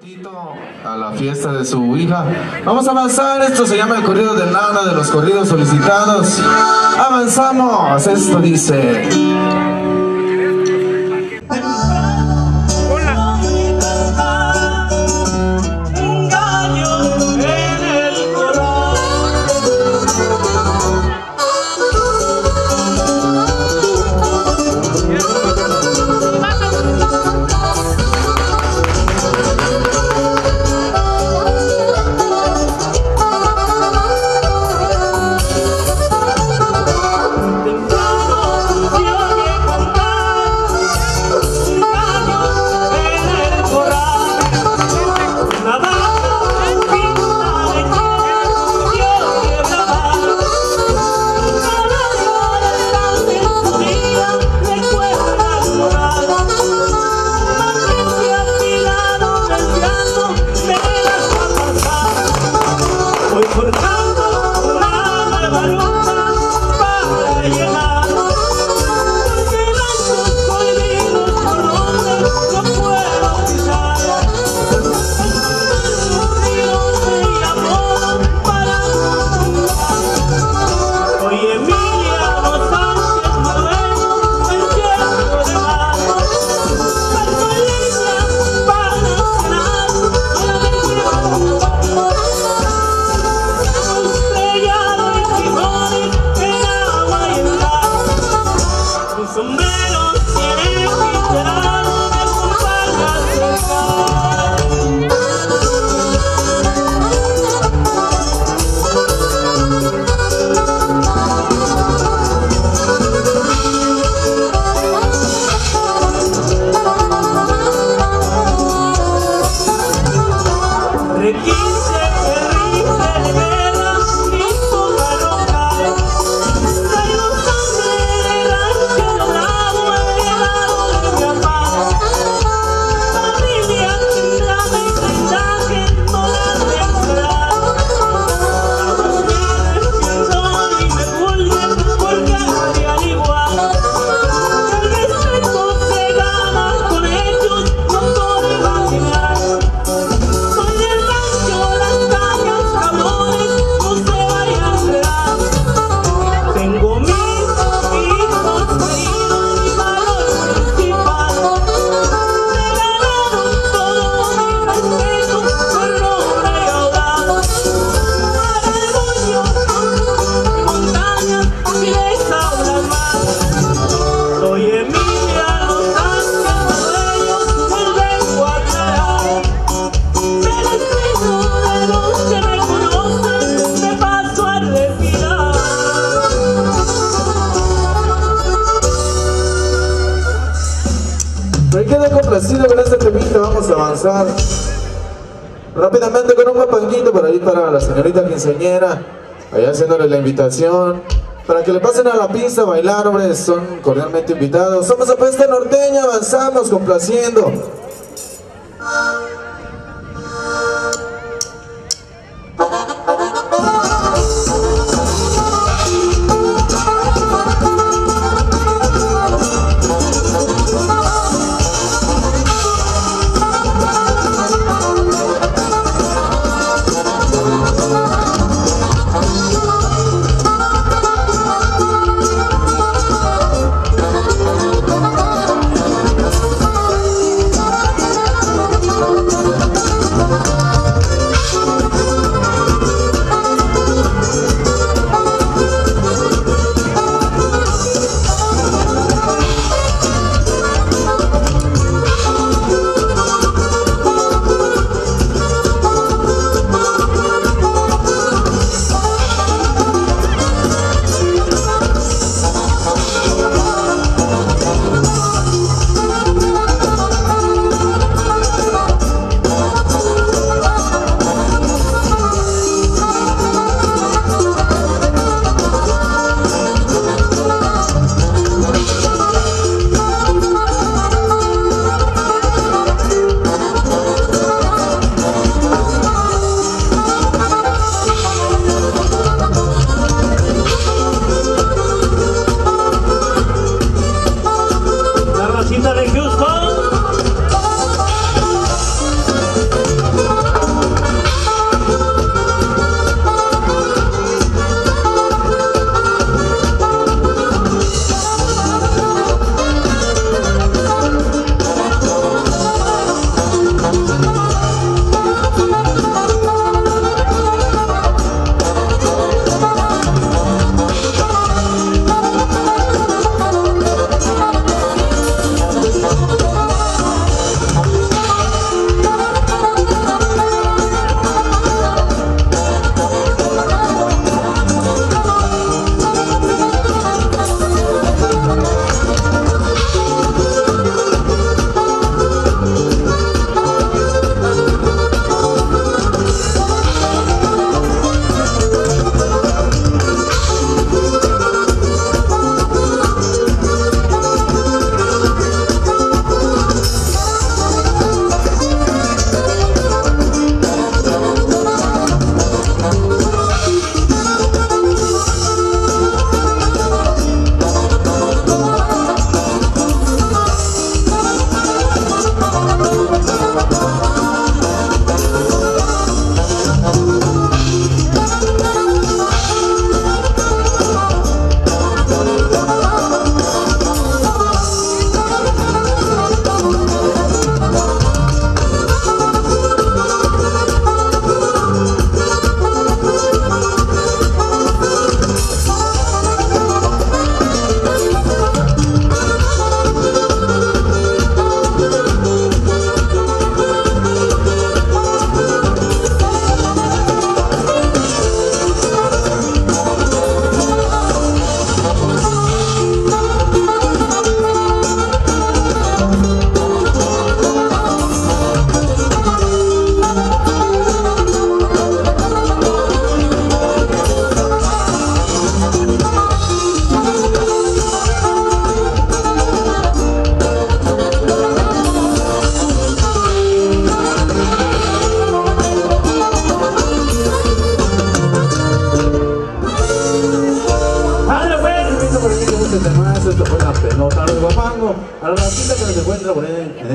A la fiesta de su hija. Vamos a avanzar, esto se llama el corrido de Nana, de los corridos solicitados. Avanzamos, esto dice... Con este temita vamos a avanzar rápidamente con un guapanguito para ir para la señorita quinceañera, allá haciéndole la invitación para que le pasen a la pista a bailar, hombres, son cordialmente invitados. Somos a Peste Norteña, avanzamos complaciendo.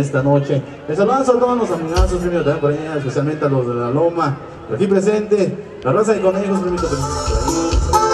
esta noche. Les saludamos a todos los amigazos, primero también por ahí, especialmente a los de la Loma, aquí presente, la raza de conejos, primero por ahí.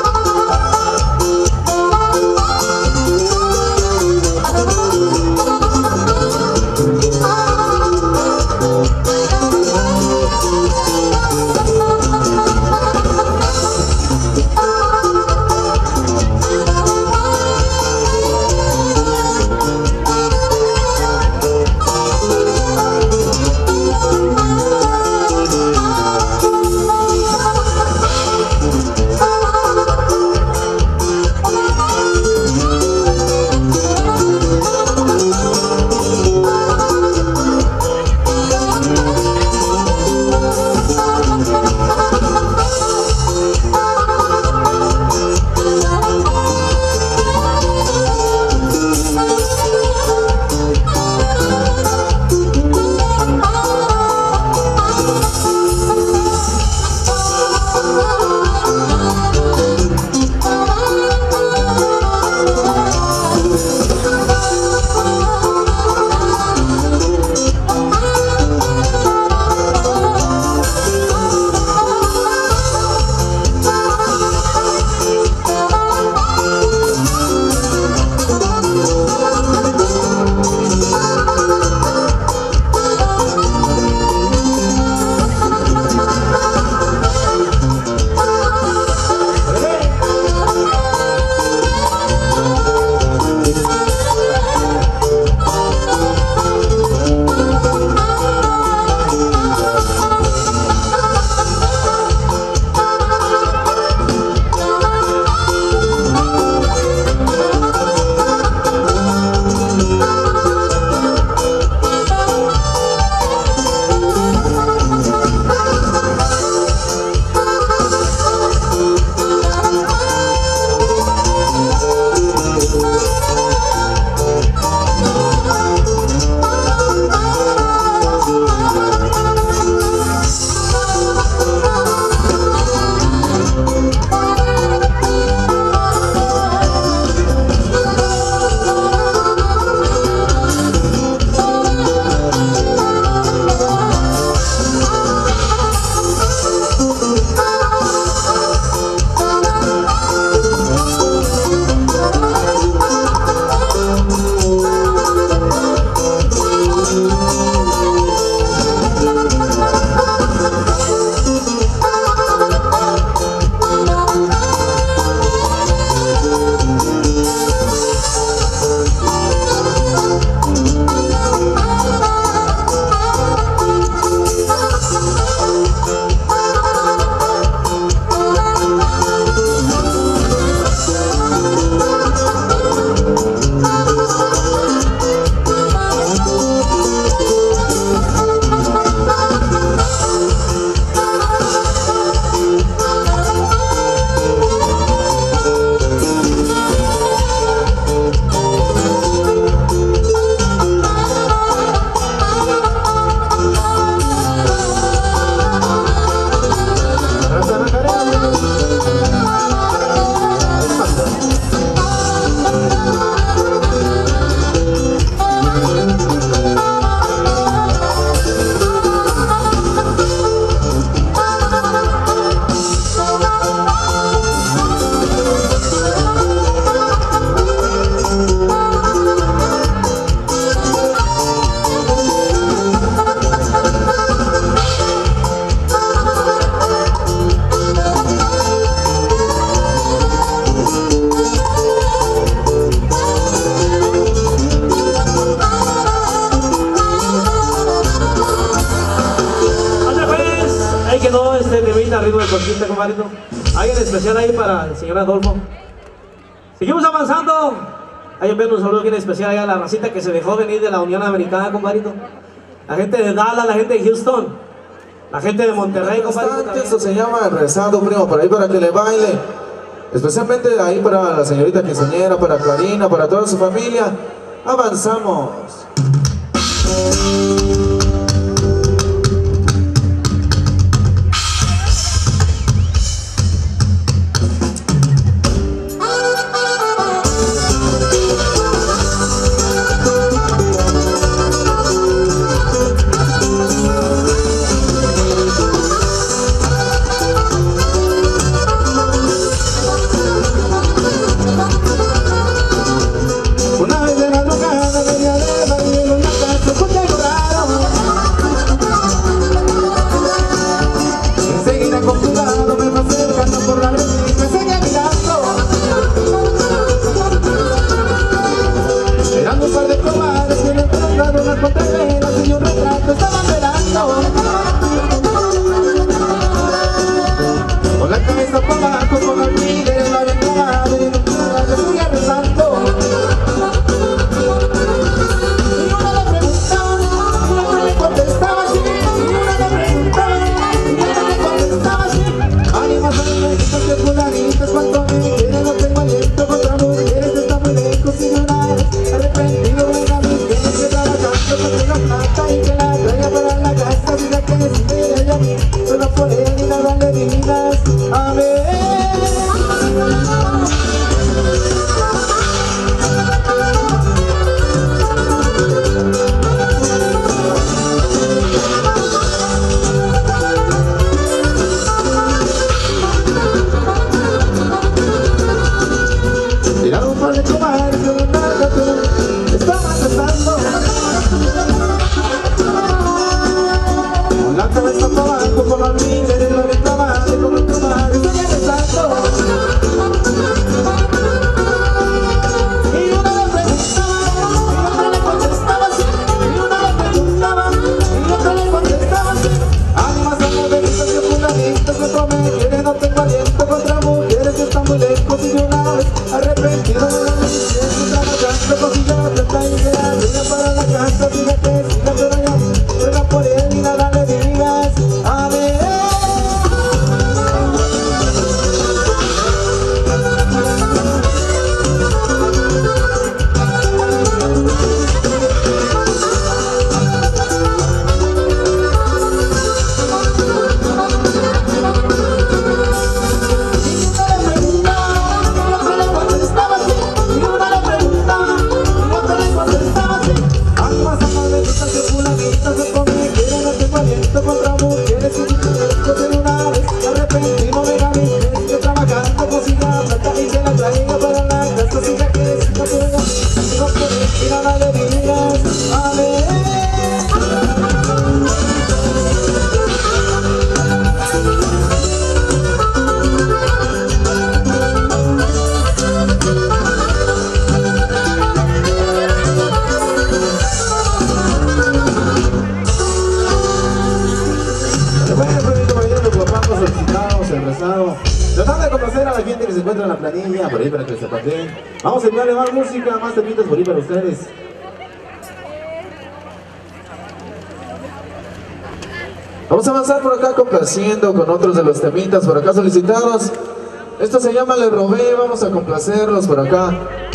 ritmo de conquista, compadrito. Hay en especial ahí para el señor Adolfo. Seguimos avanzando. Hay un saludo bien especial ahí a la racita que se dejó venir de la Unión Americana, compadrito. La gente de Dallas, la gente de Houston, la gente de Monterrey, compadrito. Esto se llama el rezado, primo, por ahí para que le baile. Especialmente ahí para la señorita quinceañera, para Karina, para toda su familia. Avanzamos. está para abajo, por la vida de la que trabaja, con nuestro mar, estoy empezando. Y una le preguntaba, y otra le contestaba así. Y una le preguntaba, y otra le contestaba así. Ánimas amorecitas que fundamentos me tomé, quiere no tengo aliento contra mujeres que están muy lejos y de una vez arrepentido de la necesidad de trabajando cosilla, plata y idea, venga para la casa, fíjate, fíjate allá, ruega por él y nada le digas, a ver. Tratando de complacer a la gente que se encuentra en la planilla, por ahí para que se pateen. Vamos a enviarle más música, más temitas por ahí para ustedes. Vamos a avanzar por acá complaciendo con otros de los temitas por acá solicitados. Esto se llama Le Robé, vamos a complacerlos por acá.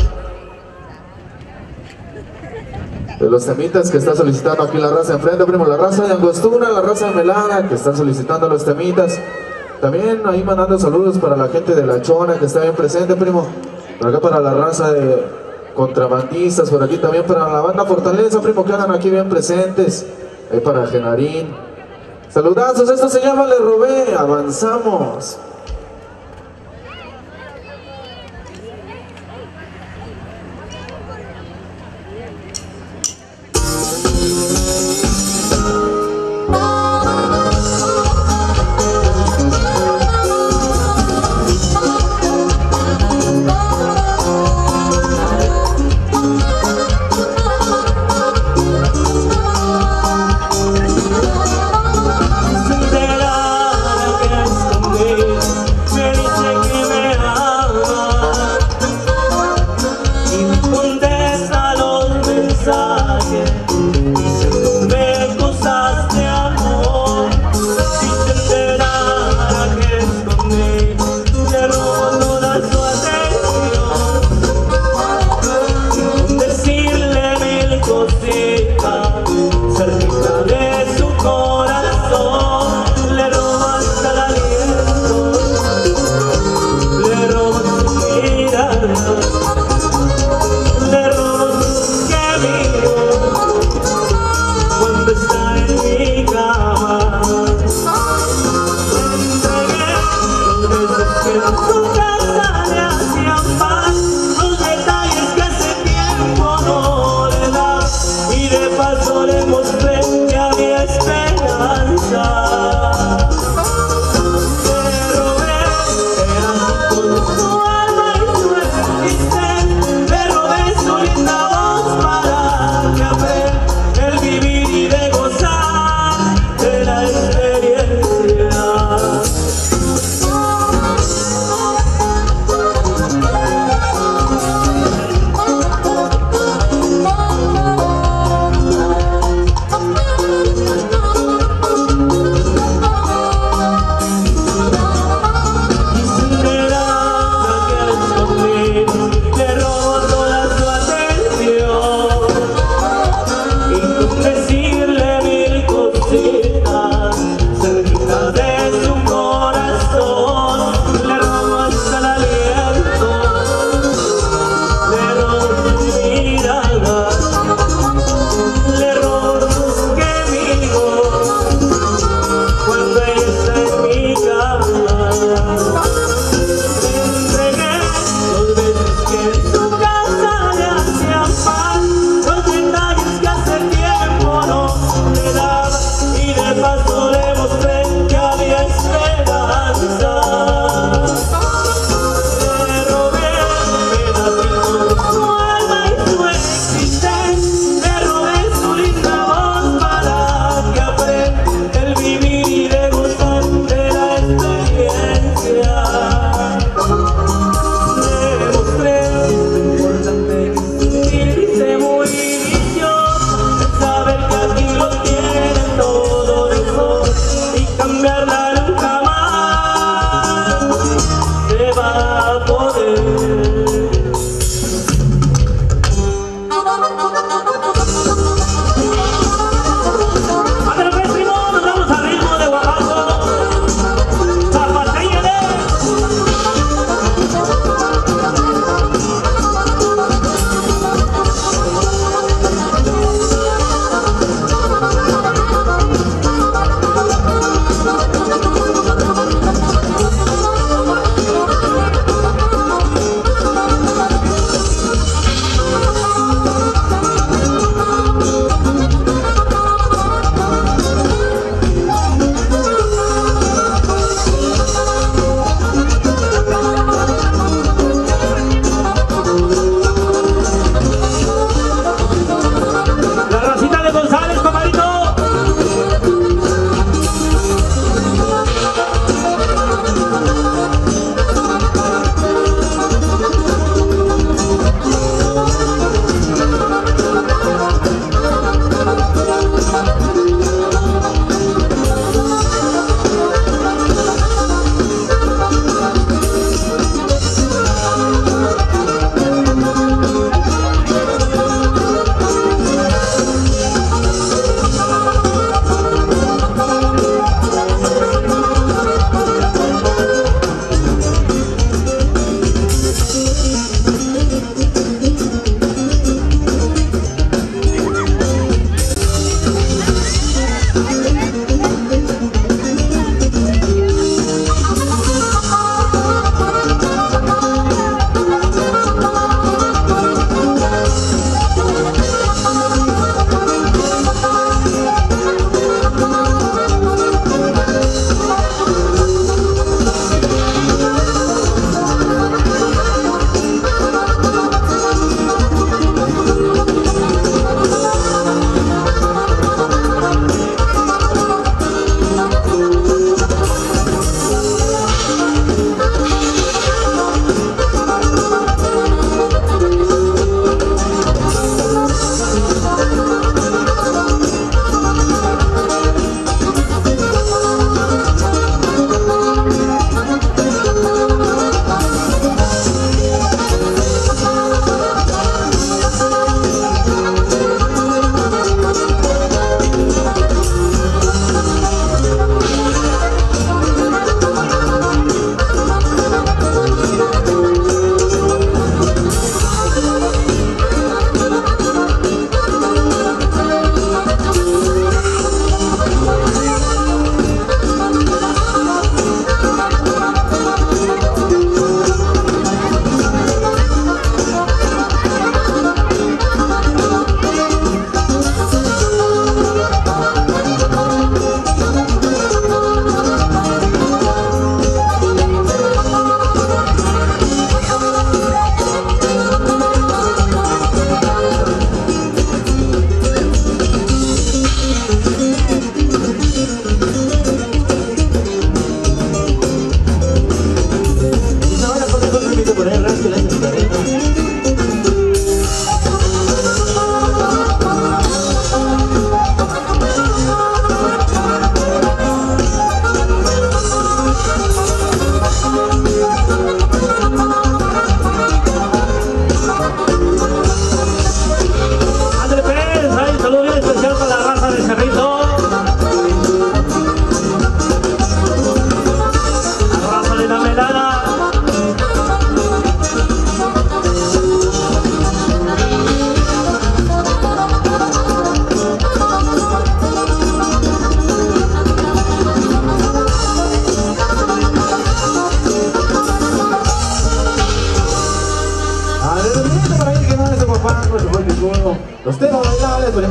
De los temitas que está solicitando aquí la raza enfrente, primo, la raza de Angostura, la raza de Melana, que están solicitando los temitas. También ahí mandando saludos para la gente de La Chona que está bien presente, primo. Por acá para la raza de contrabandistas, por aquí también para la banda Fortaleza, primo, que andan aquí bien presentes. Ahí para Genarín. Saludazos, esto se llama Le Robé, avanzamos. Será que esconder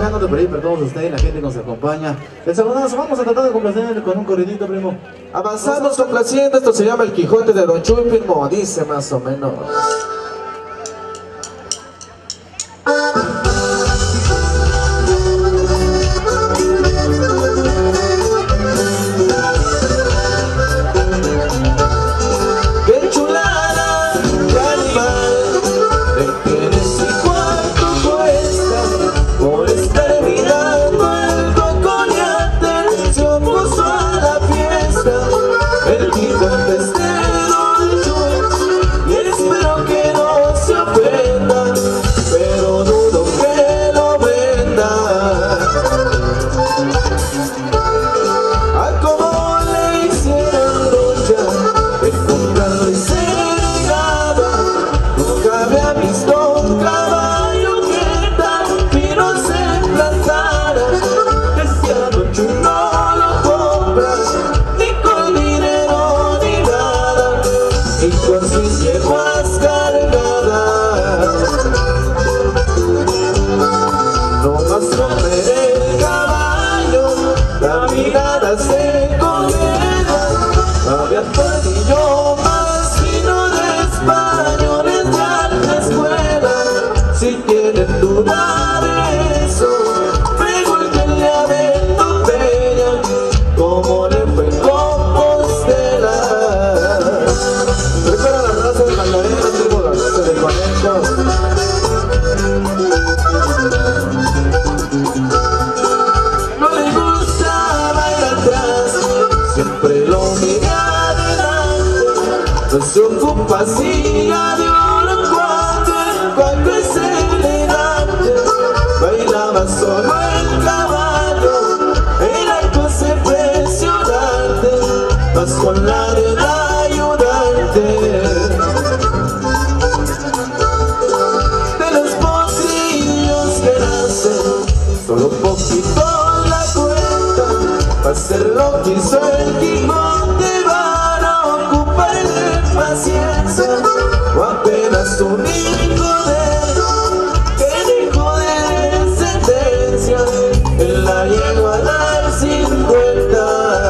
dejándote por ahí para todos ustedes, la gente que nos acompaña. El saludazo, vamos a tratar de complacer con un corridito, primo. Avanzamos complaciendo, esto se llama El Quijote de Don Chuy, primo, dice más o menos. Se ocupa silla de oro cuando es elegante. Bailaba solo el caballo, era cosa impresionante, más con la de la ayudante. De los potrillos que nacen, solo poquito la cuenta, para hacer lo que hizo el Quijote. Paciencia, o apenas un hijo de descendencia, él la llegó a dar 50.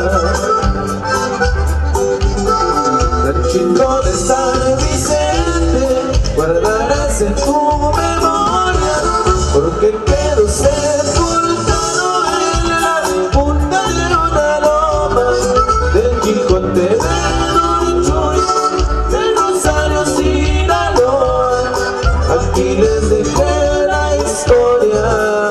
Ranchito de San Vicente, guardarás en tu memoria, porque quedó sepultado en la punta de una loma del Quijote de y les dejé la historia.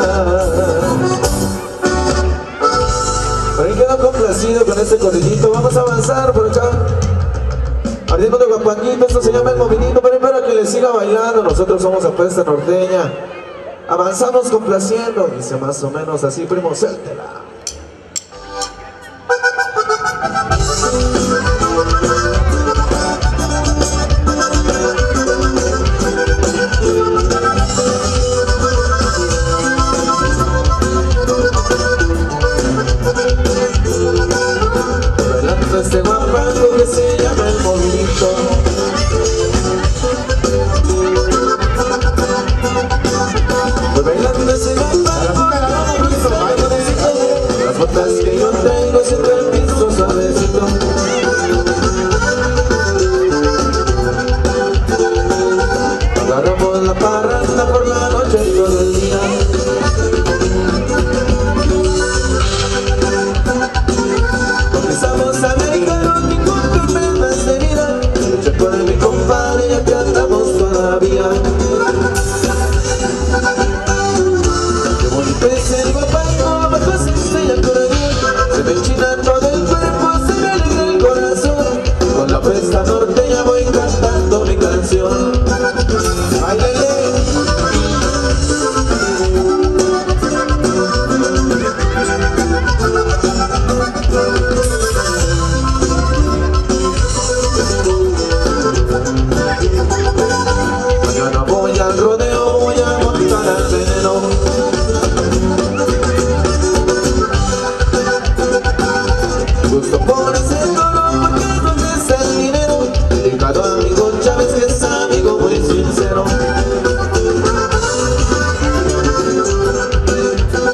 Por ahí quedo complacido con este corridito. Vamos a avanzar por acá. Ardiendo de Guapanguito, esto se llama El Movinito. Pero para que les siga bailando, nosotros somos Apuesta Norteña. Avanzamos complaciendo, dice más o menos así, primo, suéltela. Este guapango que se llama El Movinito. Voy bailando ese guapango, las botas que yo tengo siento el piso suavecito. Agarramos la parranda por la noche y todo el día. Comenzamos a americano y con tormentas de vida. Lucha con mi compadre, ya que andamos todavía. Qué bonito es el guapango, bajo esa estrella coronel. Se me enchina todo el cuerpo, se me alegra el corazón. Con la Apuesta Norteña voy cantando mi canción. ¡Báilale! Mañana voy al rodeo, voy a montar al veneno. Gusto por ese toro porque es donde está el dinero. Dedicado a amigo Chávez, que es amigo muy sincero.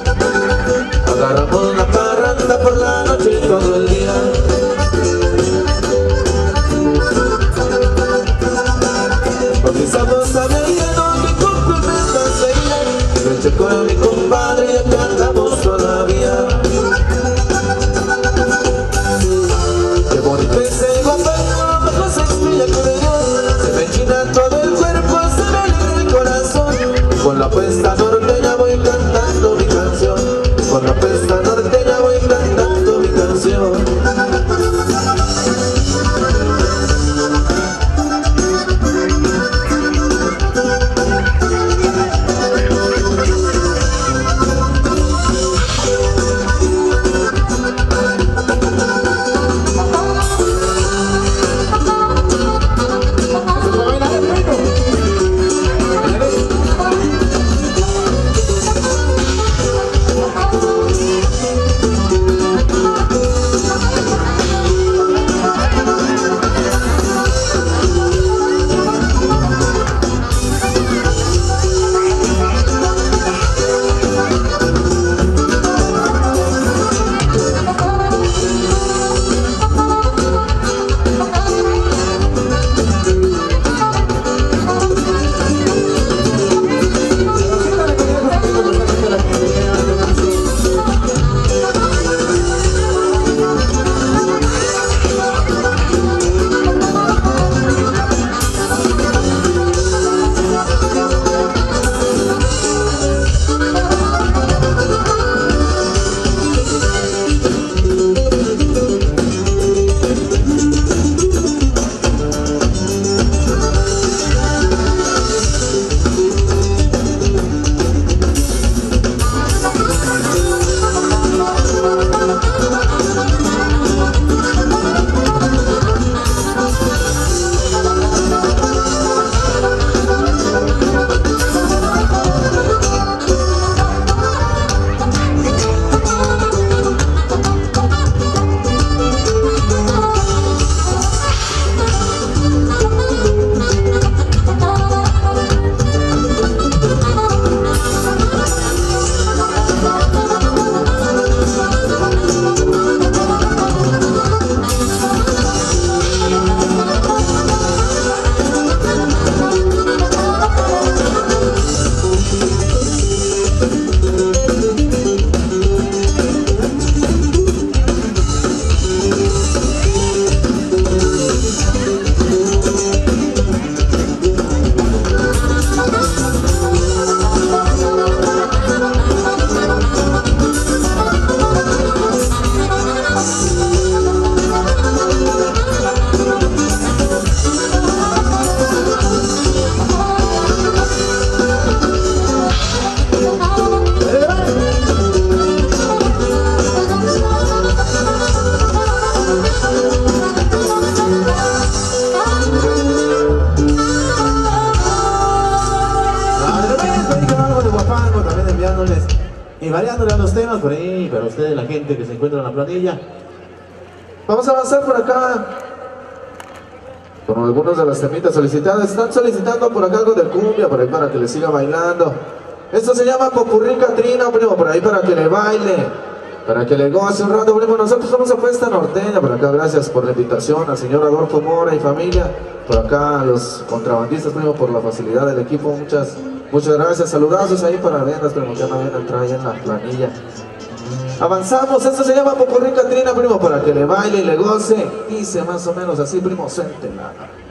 y variándole a los temas por ahí, para ustedes, la gente que se encuentra en la planilla. Vamos a avanzar por acá con algunos de las temitas solicitadas. Están solicitando por acá algo de cumbia, por ahí para que le siga bailando. Esto se llama Popurrí Catrina, primo, por ahí para que le baile, para que le goce un rato, primo. Nosotros somos Apuesta Norteña, por acá gracias por la invitación al señor Adolfo Mora y familia, por acá a los contrabandistas, primo, por la facilidad del equipo, muchas gracias. Saludazos ahí para Arenas, primo, que no viene a entrar ahí en la planilla. Avanzamos, esto se llama Popurrí Catrina, primo, para que le baile y le goce. Dice más o menos así, primo, suéltela.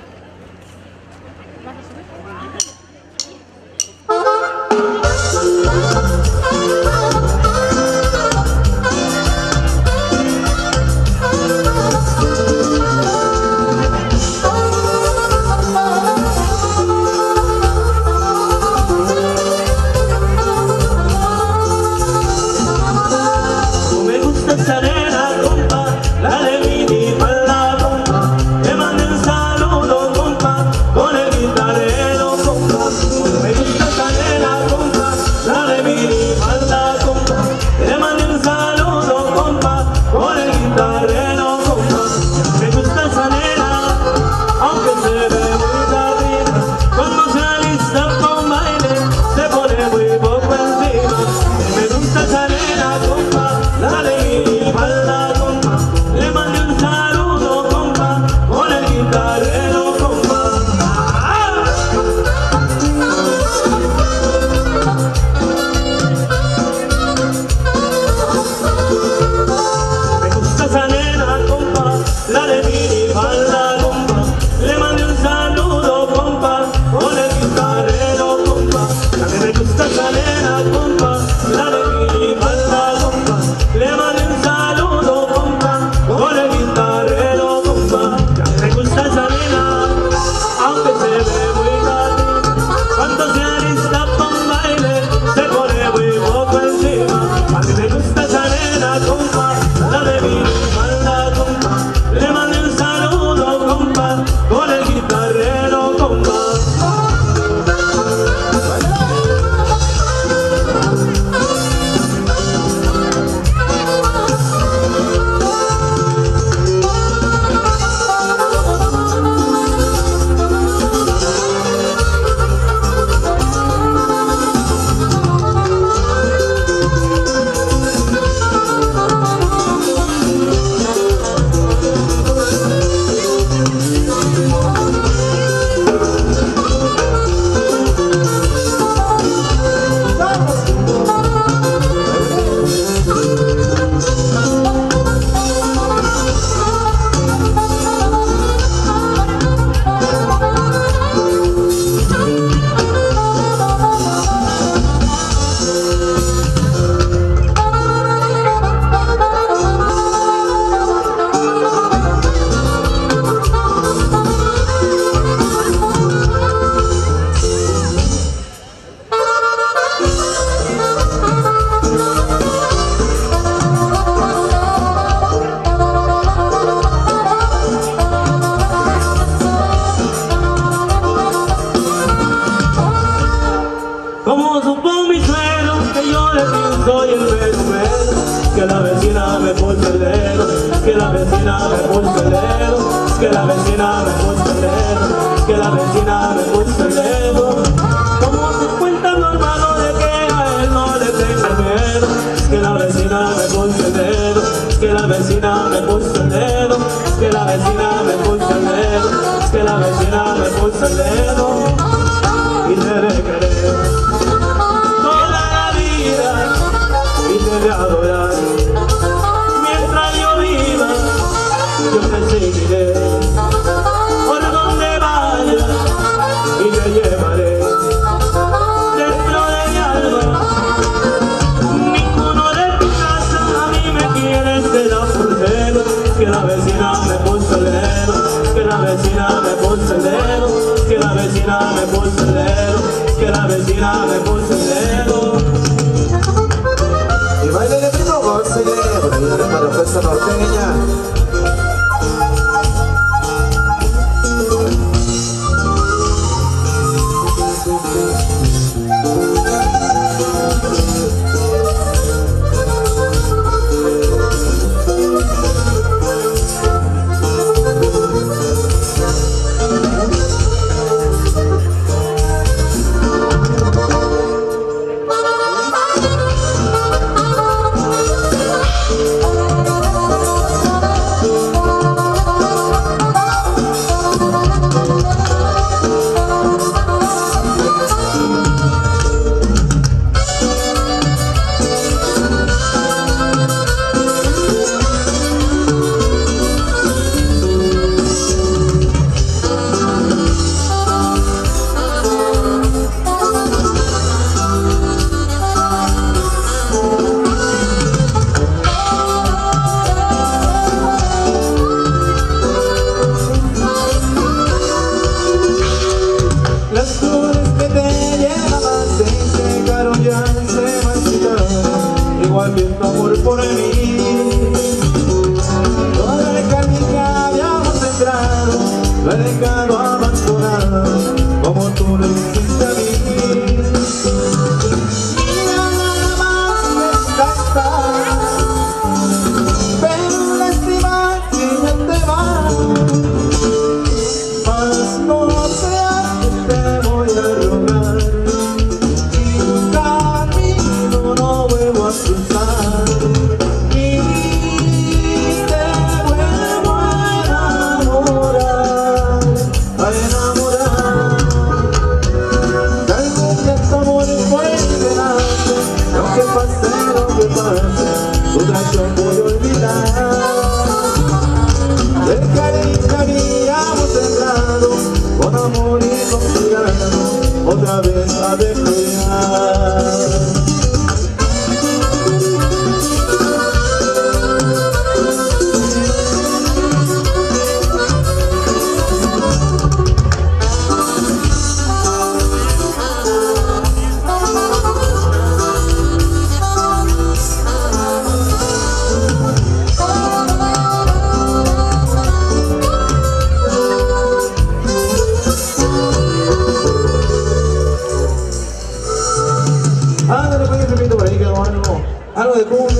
Y baile primo, gócele, por ahí para la Apuesta Norteña.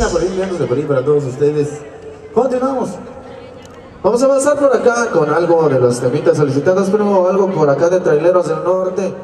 buena por ahí, enviándose por ahí para todos ustedes. Continuamos. Vamos a avanzar por acá con algo de los temitas solicitados, pero algo por acá de Traileros del Norte.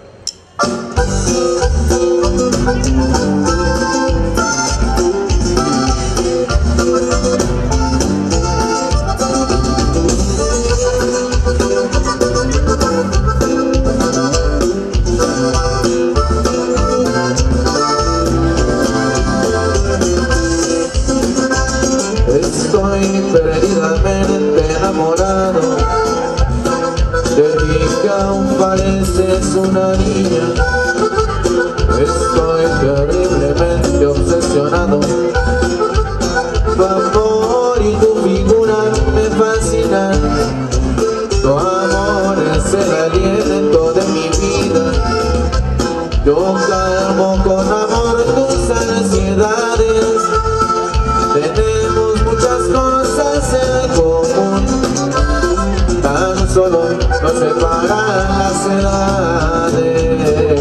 Estoy perdidamente enamorado de ti, que aún pareces una niña. Estoy terriblemente obsesionado. Tu amor y tu figura me fascinan. Tu amor es el aliento de mi vida. Yo calmo con amor tus ansiedades. Tenemos muchas cosas en común, tan solo nos separan las edades.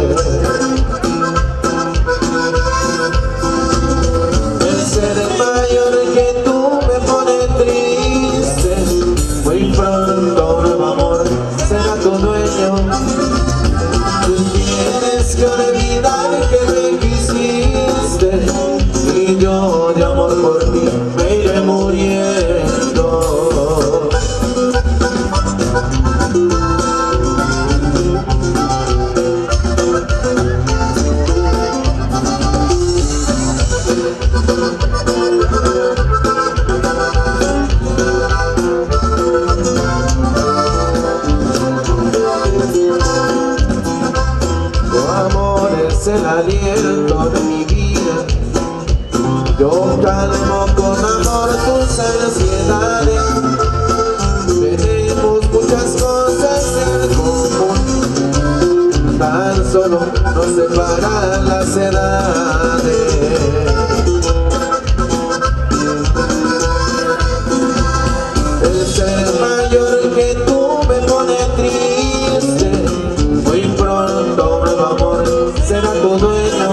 El ser mayor que tú me pone triste. Muy pronto un nuevo amor será tu dueño. Tú tienes que olvidar que me quisiste, y yo de amor por ti me iré muriendo. Tu amor es el aliento de mi vida. Yo calmo con amor tus ansiedades. Tenemos muchas cosas en común, tan solo nos separan las edades. El ser mayor que tú me pone triste. Muy pronto un nuevo amor será tu dueño.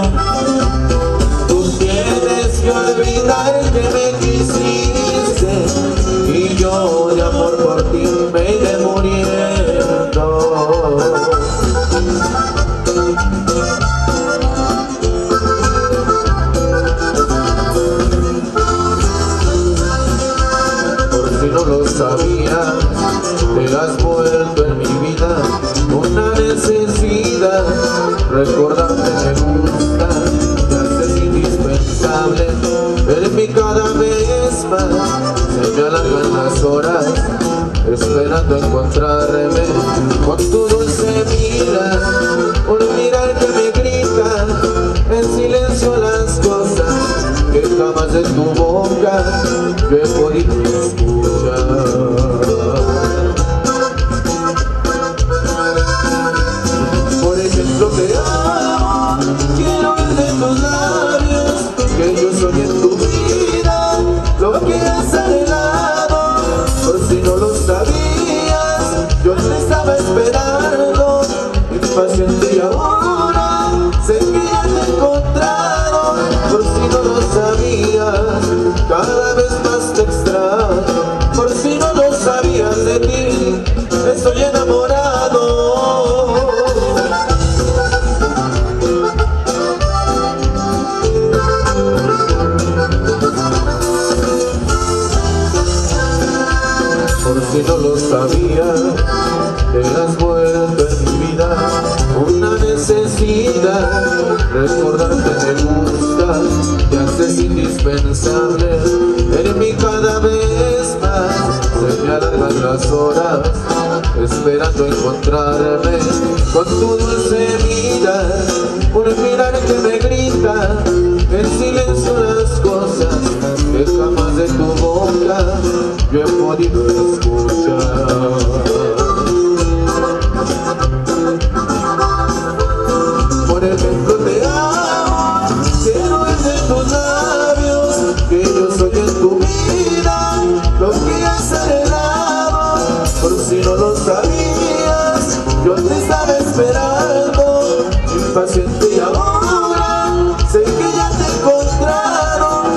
Que olvidar que me quisiste, y yo de amor por ti me iré muriendo. Por si no lo sabías, te has vuelto en mi vida una necesidad. Recordarte me gusta, en mí cada vez más se me alargan las horas, esperando encontrarme con tu dulce mirar. Un mirar que me grita en silencio las cosas que jamás de tu boca yo he podido escuchar. Por ejemplo, te amo, quiero ver de tus labios que yo soy en tu vida lo que has anhelado. Por si no lo sabías, yo te estaba esperando, impaciente, y ahora sé que ya te he encontrado. Por si no lo sabías, cada vez más te extraño. Por si no lo sabías de ti, estoy enamorado. Por si no lo sabías, te has vuelto en mi vida una necesidad. Recordarte me gusta, te haces indispensable en mí cada vez más. Se me alargan las horas, esperando encontrarme con tu dulce mirar. Un mirar que me grita en silencio las cosas que jamás de tu boca yo he podido escuchar. Por ejemplo, te amo, quiero ver de tus labios que yo soy en tu vida lo que has anhelado. Por si no lo sabías, yo te estaba esperando, impaciente, y ahora sé que ya te he encontrado.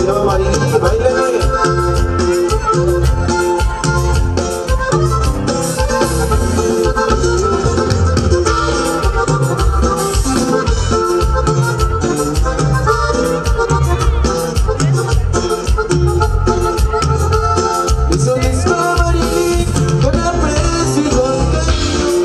Pero Marilyn, bailale. Hizo un disco a Marilyn con aprecio y con cariño.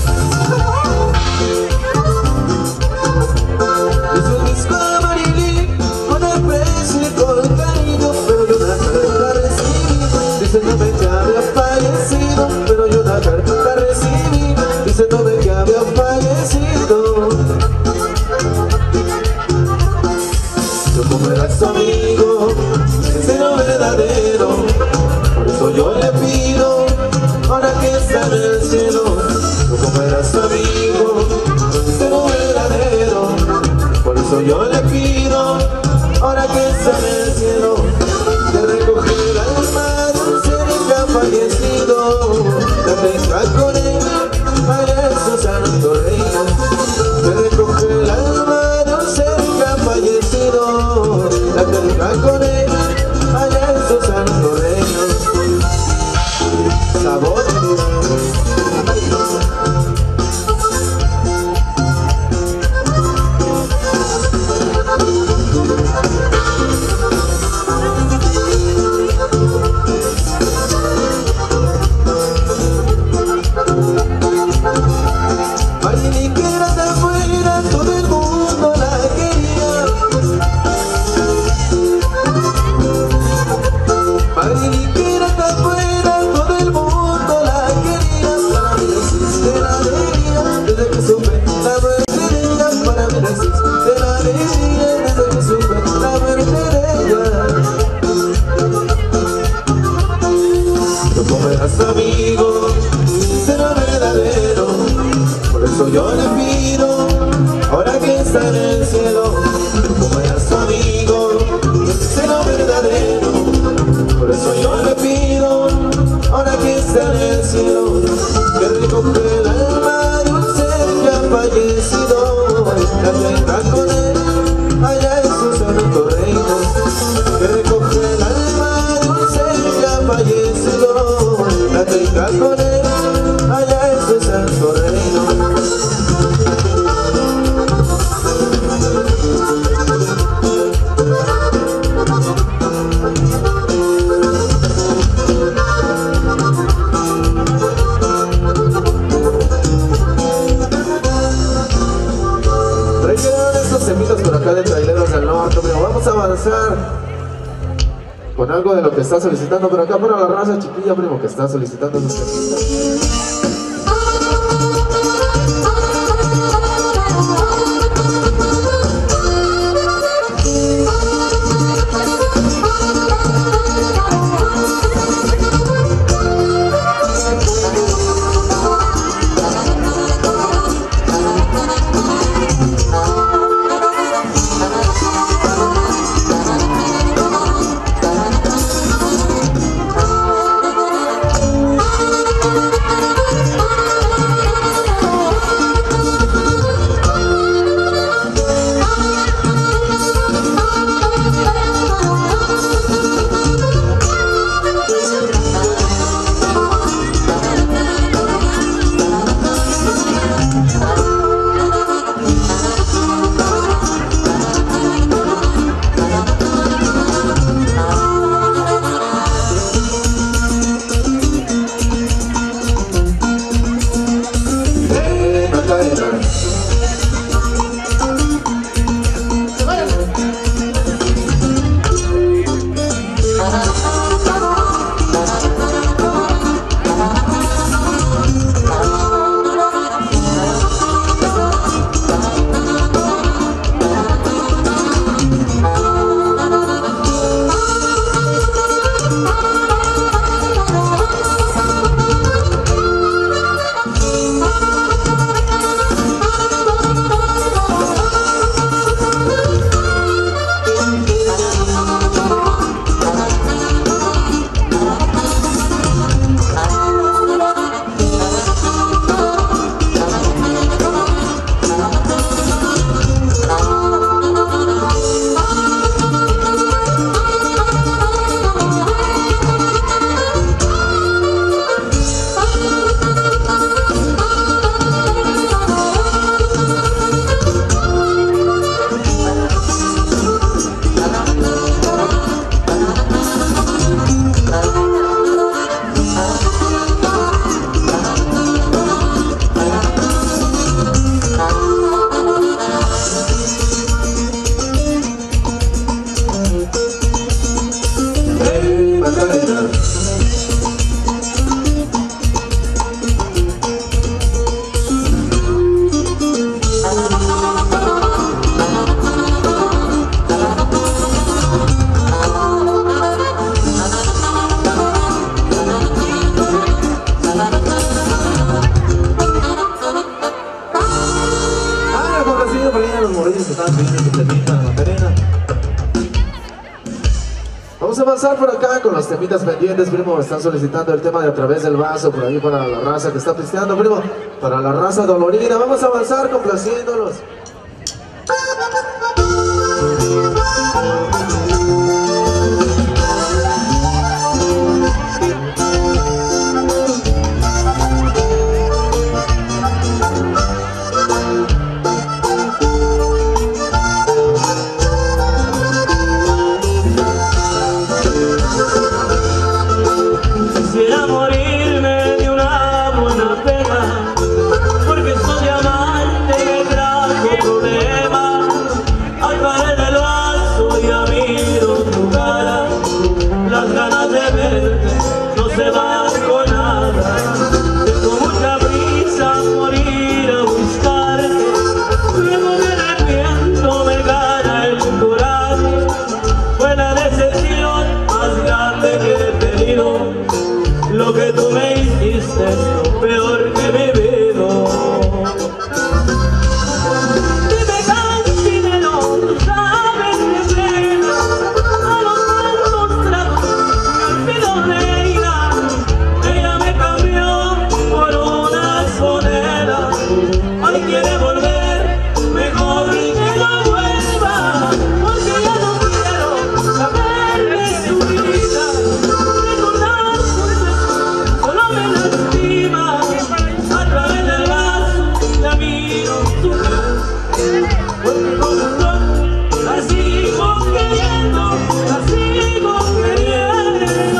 Hizo un disco a Marilyn con aprecio y con cariño, pero yo una carta recibí diciéndome que había fallecido, pero yo una carta recibí diciéndome que había fallecido. Yo como era su amigo, sincero, verdadero, por eso yo le pido, ahora que está en el cielo. Yo como era su amigo, sincero, verdadero, por eso yo le pido, ahora que está en el cielo, que recoge el alma de un ser que ha fallecido, la tenga con él, allá en su santo reino. Que recoge el alma de un ser que ha fallecido, la tenga con él, allá en su santo reino. Sabor. Marilyn, que era de afuera, todo el mundo la quería. Marilyn, que era de afuera, todo el mundo la quería. Para mí no existe la alegría desde que supe la muerte de ella. Para mí no existe la alegría desde que supe la muerte de ella. Yo como era su amigo, será verdadero, por eso yo le pido, ahora que está en el cielo. Yo como era su amigo, será verdadero, por eso yo le pido, ahora que está en el cielo, que recoge el alma de un ser que ha fallecido, la tenga con él, allá en su santo reino. Que recoge el alma de un ser que ha fallecido, la tenga con él, allá en su santo reino. Requedaron estos semitas por acá de Traileros del Norte, pero vamos a avanzar con algo de lo que está solicitando por acá para la raza chiquilla, primo, que está solicitando sus semitas. Macarena. Vamos a avanzar por acá con los temitas pendientes, primo. Están solicitando el tema de A Través del Vaso por ahí para la raza que está pisteando, primo. Para la raza dolorida, vamos a avanzar complaciéndolos. Quisiera morirme de una buena pena, porque esto de amarte me trajo problemas. Al caer del vaso ya miro tu cara, las ganas de verte no se van con nada. Tengo mucha prisa por ir a buscarte, luego me arrepiento, me gana el coraje. Fue la decepción más grande que he tenido. Lo que tú me hiciste es lo peor que he vivido. Dime cantinero, tú sabes que pena, a los tantos tragos me olvido de ella. Ella me cambió por una sonera. Hoy quiere volver, mejor que no vuelva, porque ya no quiero saber de su vida. Recordar solo me lastima. A través del vaso la miro tu cara, porque como estoy la sigo queriendo, la sigo queriendo.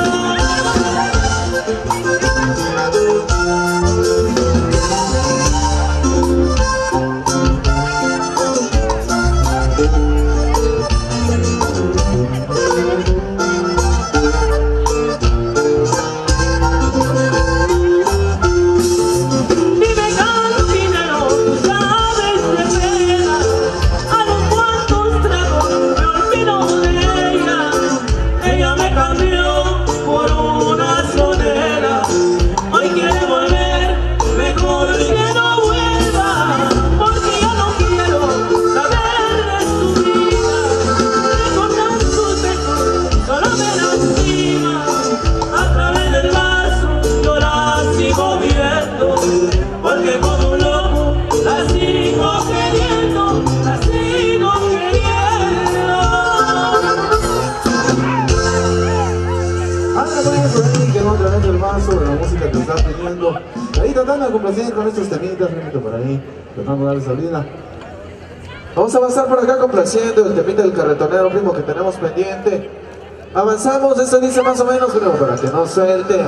Dime cantinero, tú sabes de pena, a los cuantos tragos me olvido de ella. Ella me cambió por una sonera. Hoy quiere volver, mejor que no vuelva, porque ya no quiero saber de su vida. Recordar sus besos solo me lastima. A través del vaso yo la sigo viendo, porque como un loco la sigo queriendo, la sigo queriendo. Anda por ahí que no A Través del Vaso, de la música que está pidiendo. Ahí tratando de complacer con estos temitas, primo, por ahí, tratando de darle salida. Vamos a avanzar por acá complaciendo el temita del carretonero, primo, que tenemos pendiente. Avanzamos, esto dice más o menos, primo, para que no suelte.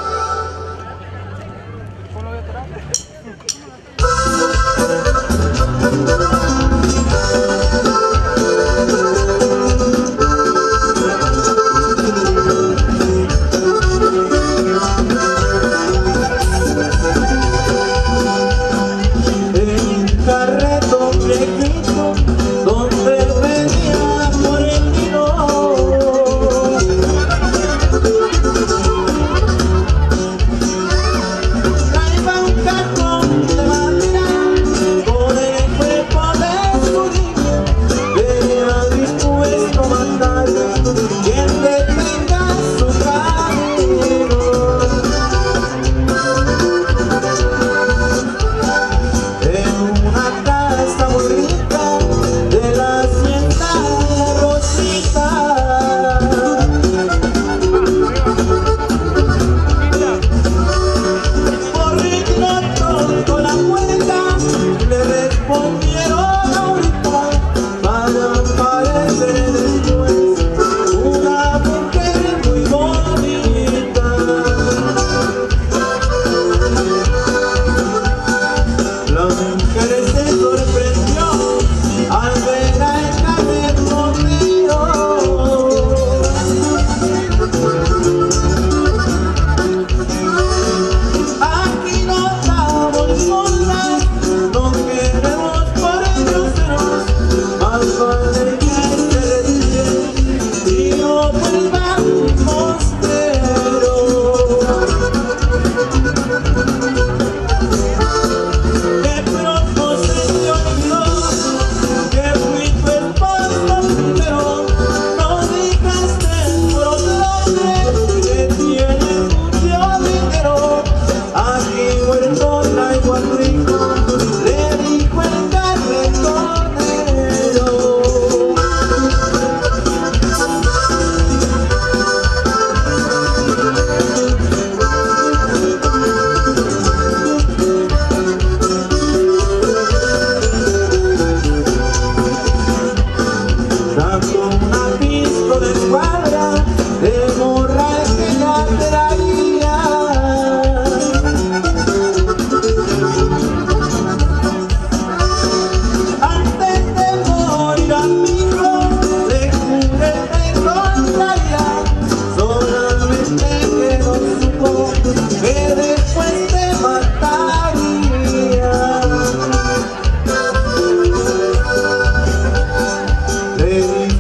El carreto viejito donde venía por el tiro,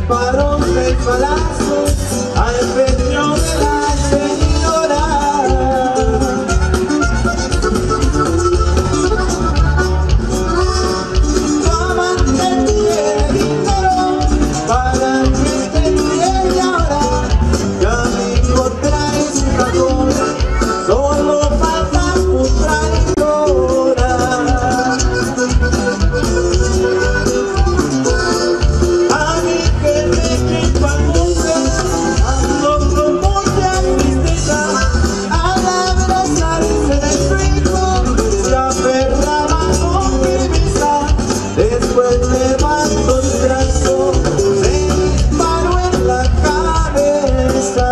disparó 6 balazos al pecho de la señora. Tu amante tiene dinero para que te llegue ahora. Ya mismo traes un cajón, solo falta tu traidora. A mí que me quepa mujer, ando con mucha tristeza. Al abrazarse de su hijo, se aferraba con firmeza. Después levantó el brazo, se disparó en la cabeza.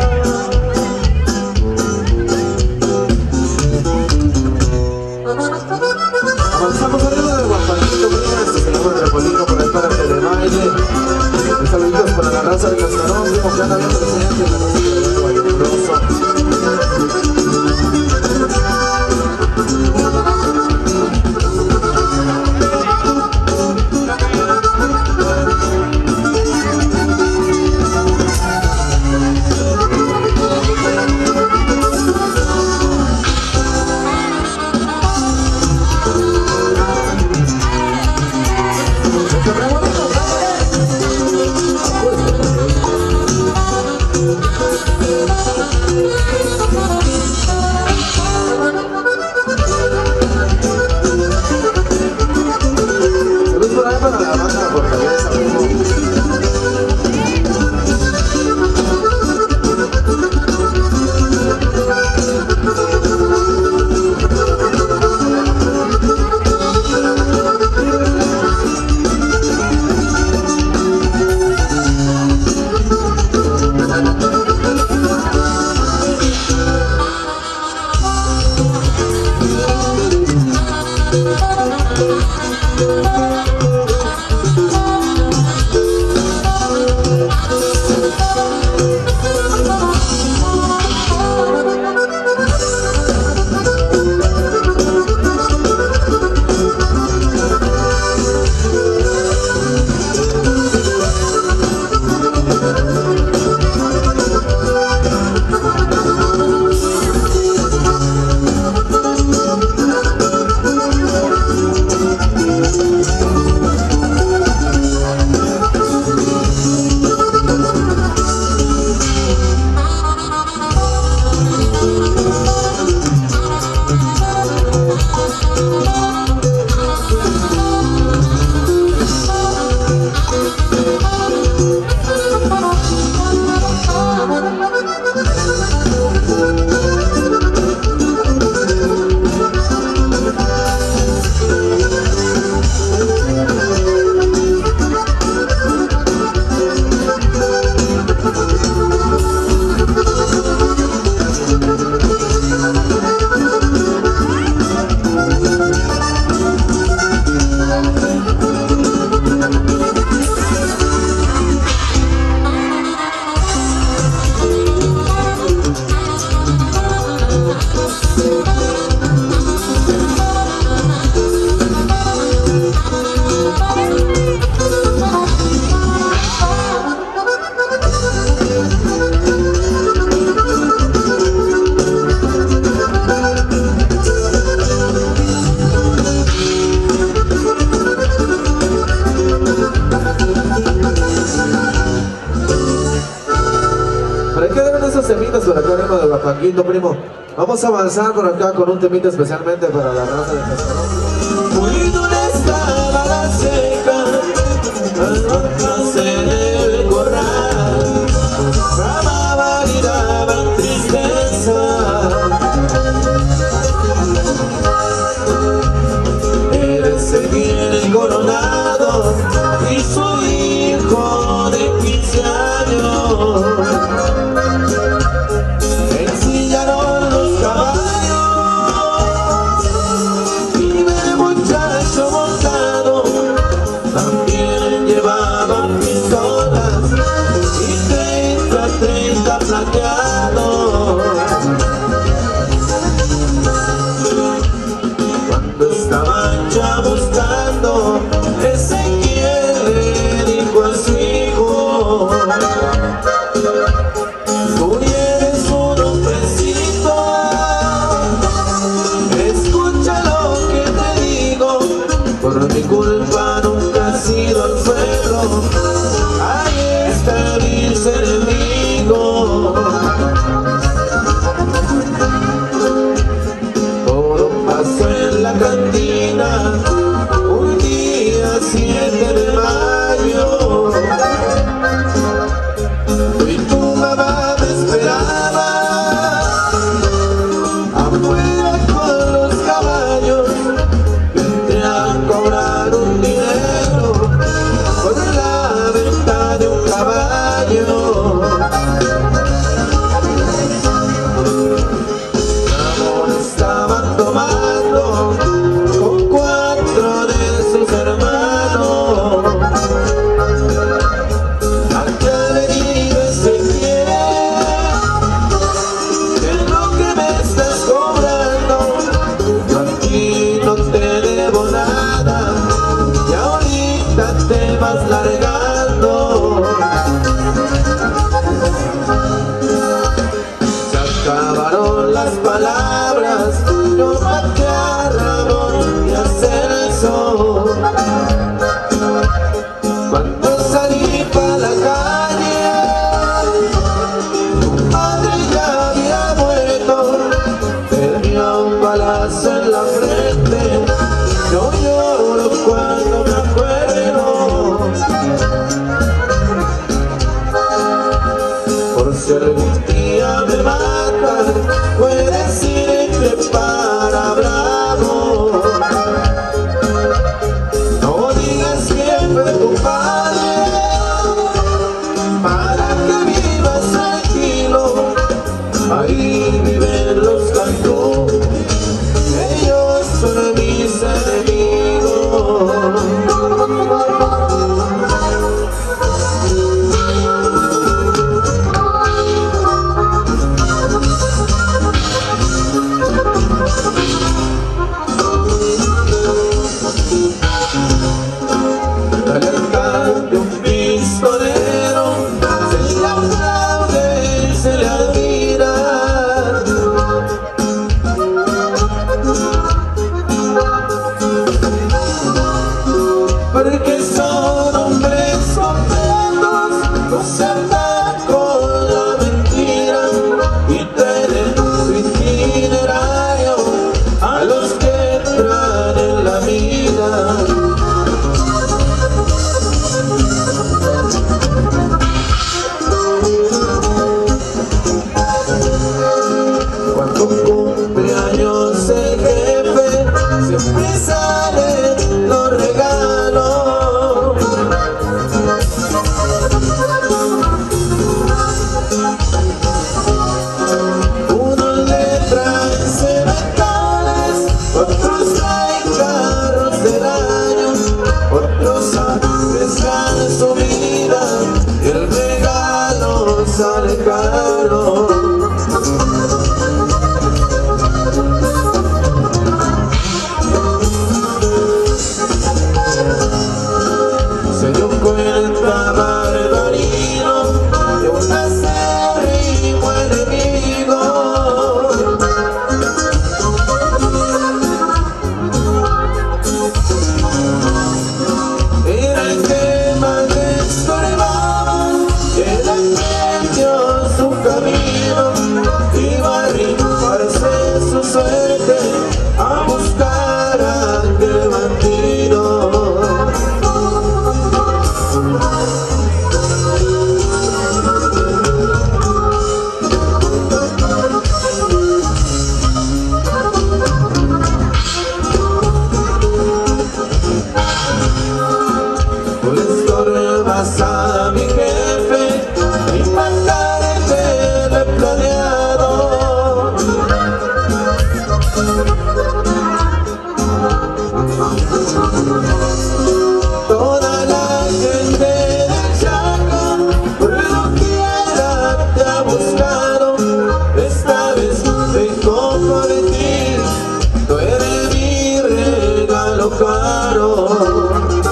Avanzamos arriba del guapanito, este se llama Repolino, por ahí para que le baile. Y saluditos para la raza de Cascarón, primo, que anda bien presente, la raza de Vallombroso. Saludos por ahí para la banda de Fortaleza, primo. ¿Para qué deben esos temitas por acá arriba de Guapanguito, primo? Vamos a avanzar por acá con un temita especialmente para la raza de Cascarón. Muy dura estaba la seca, las vacas en el corral bramaban y daban tristeza. Eres el bien coronado y su hijo de 15 años. Ensillaron los caballos y el muchacho montado también llevaba pistola. si algún día me matan, puedes irte para Bravo. No digas quién fue tu padre, para que vivas tranquilo. Ahí viven los Cantú, ellos son mis enemigos. Al altar de un pistolero se le aplaude y se le admira, porque son hombres completos, no se andan con la mentira y tienen su itinerario a los que entran en la vida. Cuando cumple años el jefe, siempre salen los regalos. Unos le traen cementales, otros traen carros del año, otros arriesgan su vida y el regalo sale caro. Se dio cuenta Barbarino de un acérrimo enemigo. Era el que más le estorbaba, era el que dio su camino. Iba a rifarse su suerte a buscar a aquel bandido. Tú le estorbas a mi jefe y matarte lo he planeado. Toda la gente del Chaco por doquiera te ha buscado. Esta vez vengo por ti, tú eres mi regalo caro.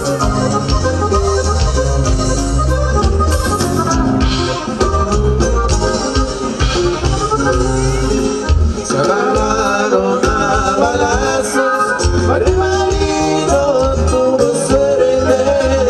Se agarraron a balazos, Barbarino tuvo suerte.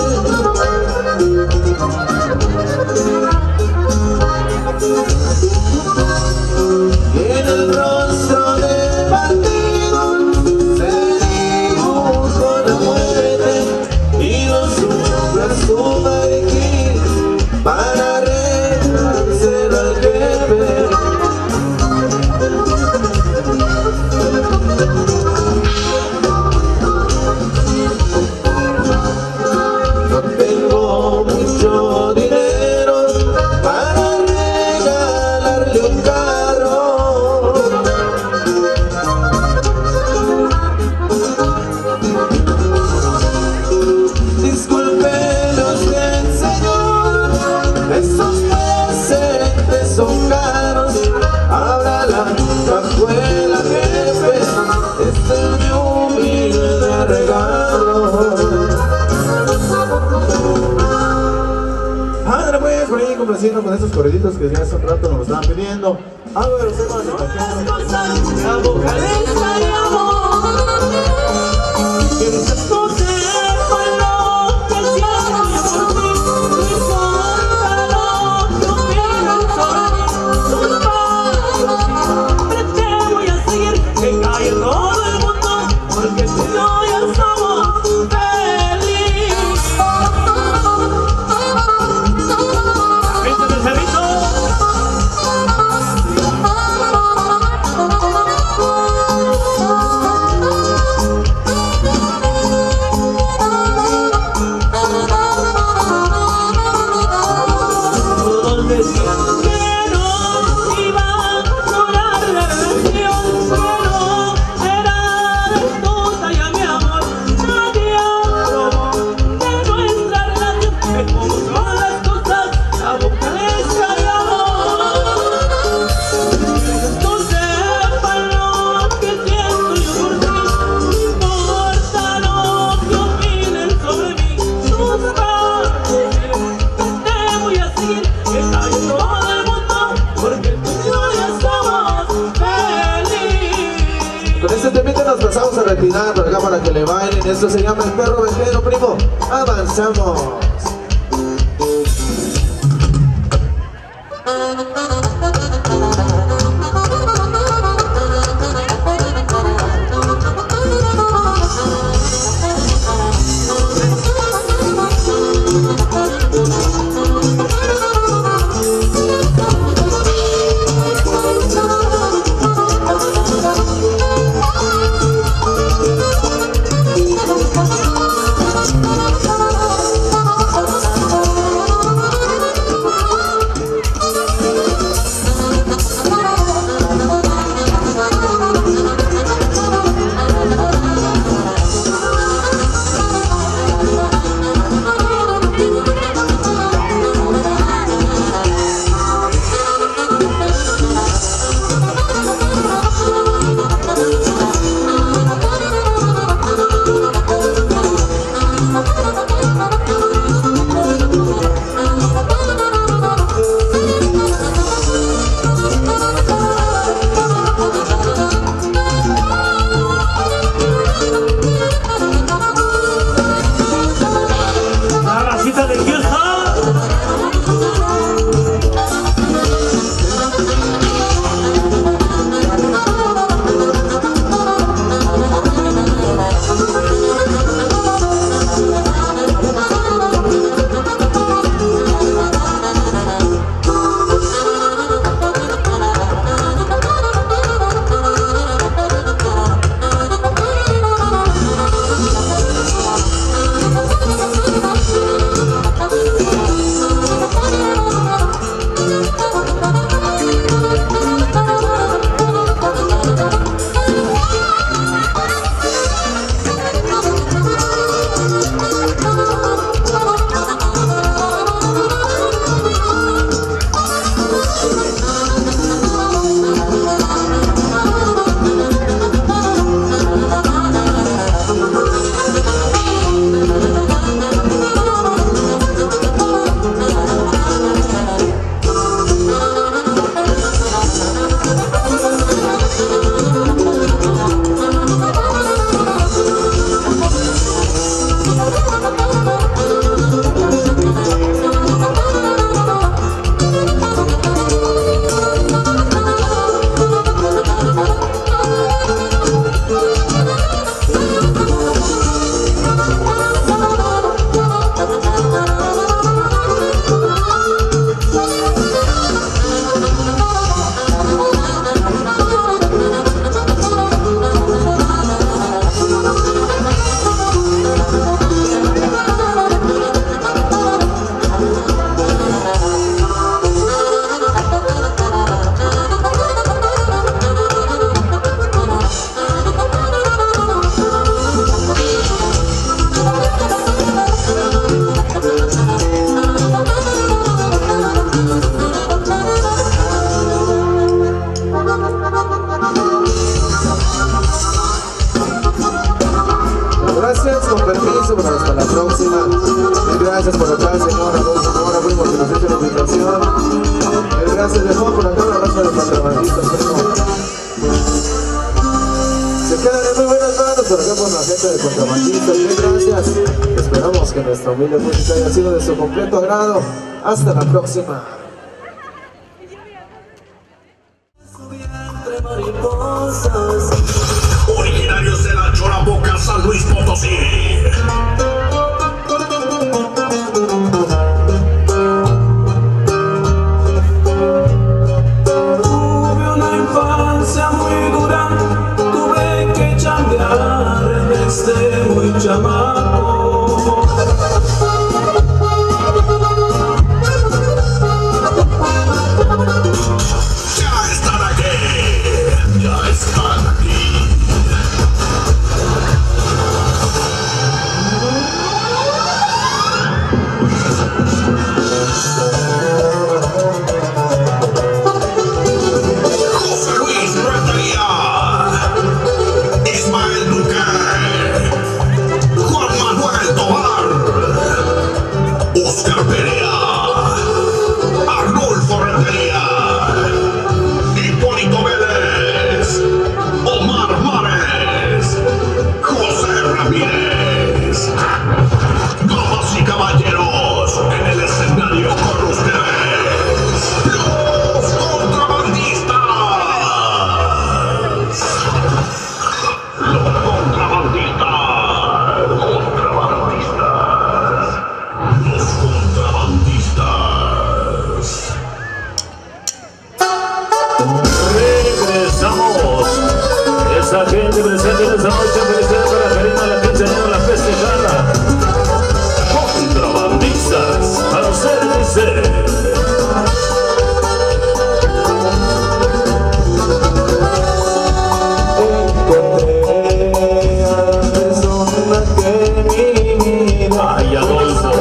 Y en el rostro del bandido se dibujó la muerte y lo subió a su mariquí para regalárselo al jefe. No tengo mucho dinero para regalarle un carro. Discúlpenos bien, señor, esos presentes son caros. Abra la cajuela, jefe, este es mi humilde regalo. Ándale pues, por ahí complaciendo con estos corriditos que ya hace un rato nos lo estaban pidiendo. Algo de los temas de canción. La vocalista de amor, que muchas cosas fue lo que hacía por ti. No importa lo que opinen sobre mí, tus pasos, siempre te voy a seguir. Que calle todo el mundo, porque tú y yo ya somos felices. La gente del Cerrito. está yendo del mundo, porque tú y yo ya estamos felices. Con este temita nos pasamos a retirar por acá para que le bailen. Esto se llama El Perro Ovejero, primo. Avanzamos. Hasta la próxima. Gracias por acá, señora primo, que nos hizo la invitación. Gracias de nuevo por acá, la raza de los contrabandistas, primo. Se quedan en muy buenas manos por acá con la gente de contrabandistas. Bien, gracias. Esperamos que nuestra humilde música haya sido de su completo agrado. Hasta la próxima. Originarios de la Choraboca, San Luis Potosí. Tuve una infancia muy dura, tuve que chambear desde muy chamaco. Ya están aquí, ya están aquí. José Luis Rentería, Ismael Duque, Juan esa gente presente en esta noche. Felicidades para Karina, la quinceañera, la festejada. Contrabandistas, a los CNC. Ay, Adolfo.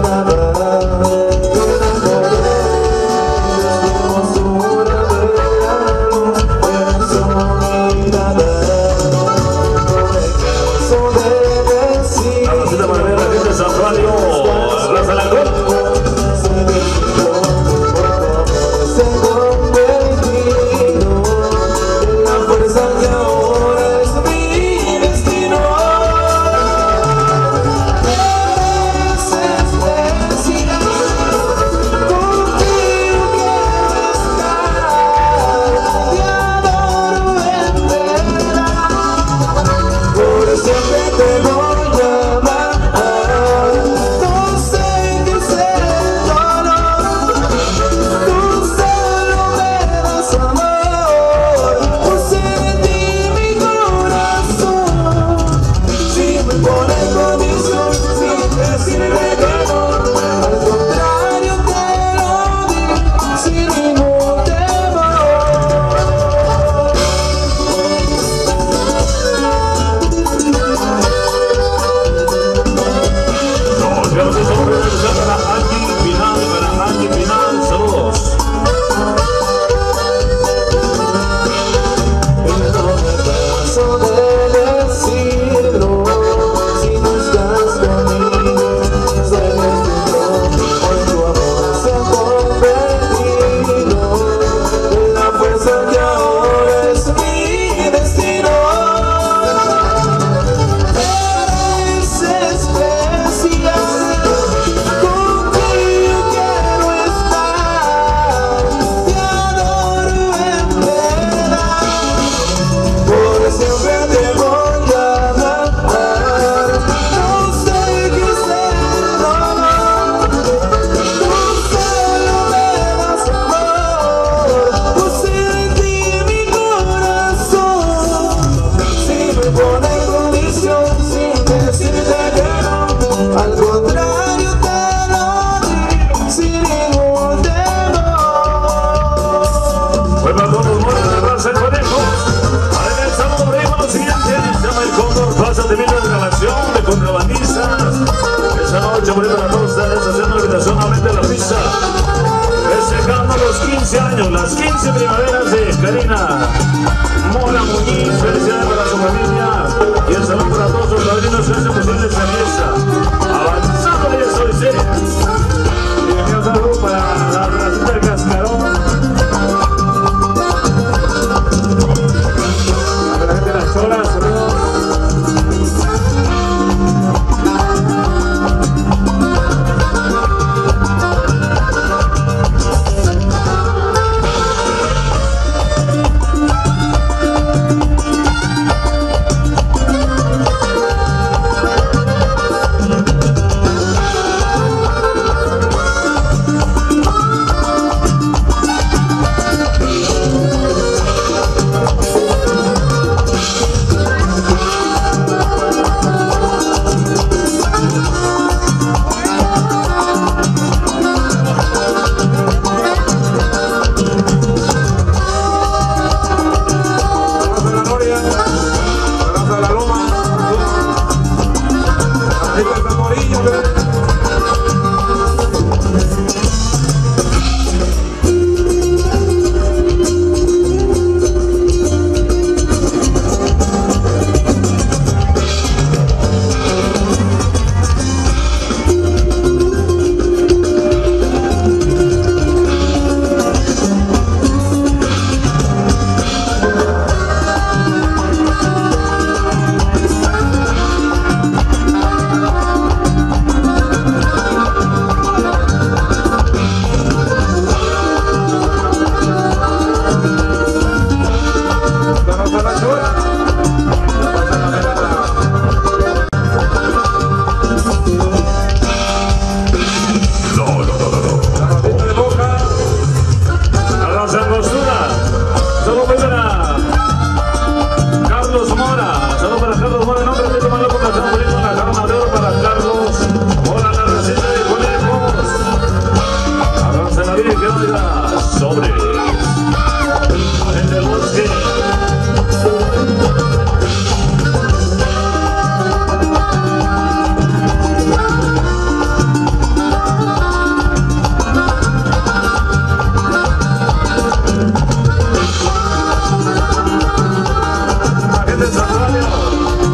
Las 15 primaveras de Karina Mora Muñiz. Felicidades para su familia y el saludo para todos los padrinos que hacen posible esta fiesta. Avanzando de eso, dice. Y un saludo para la racita del Cascarón, para la gente de las Cholas. Saludos. que oiga sobre el bosque. La gente de San Antonio.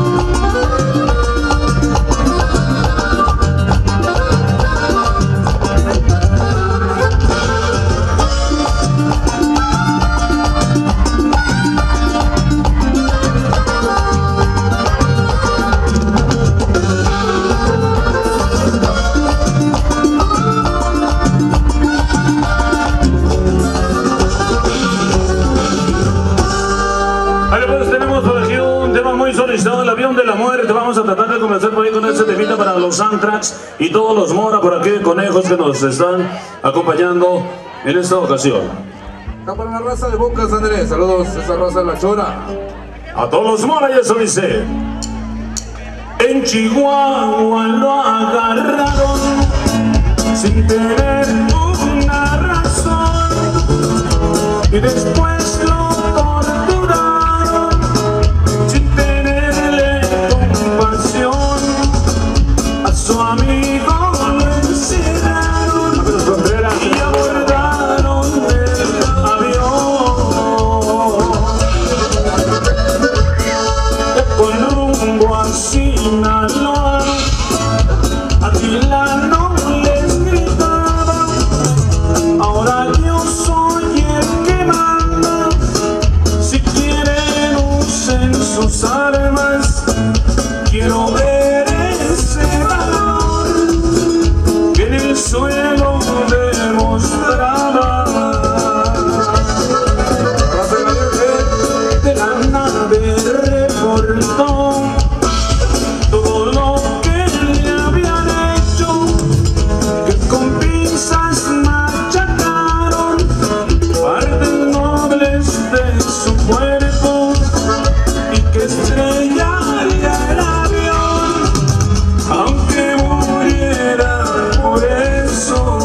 Solicitado el avión de la muerte. Vamos a tratar de comenzar por ahí con este temita para los Anthrax y todos los Mora por aquí, conejos que nos están acompañando en esta ocasión. Está para la raza de Bocas, Andrés. Saludos, esa raza de La Chora. A todos los Mora, y eso dice: en Chihuahua lo agarraron sin tener una razón y después lo torturaron sin tenerle compasión. A su amigo lo encerraron y abordaron el avión con rumbo a Sinaloa. Atilano les gritaba: ahora yo soy el que manda. Si quieren usen sus armas. Quiero ver ese valor que en el suelo demostraba. De la nave reportó todo lo que le habían hecho, que con pinzas machacaron partes nobles de su cuerpo y que estrellaría el avión, aunque muriera por eso.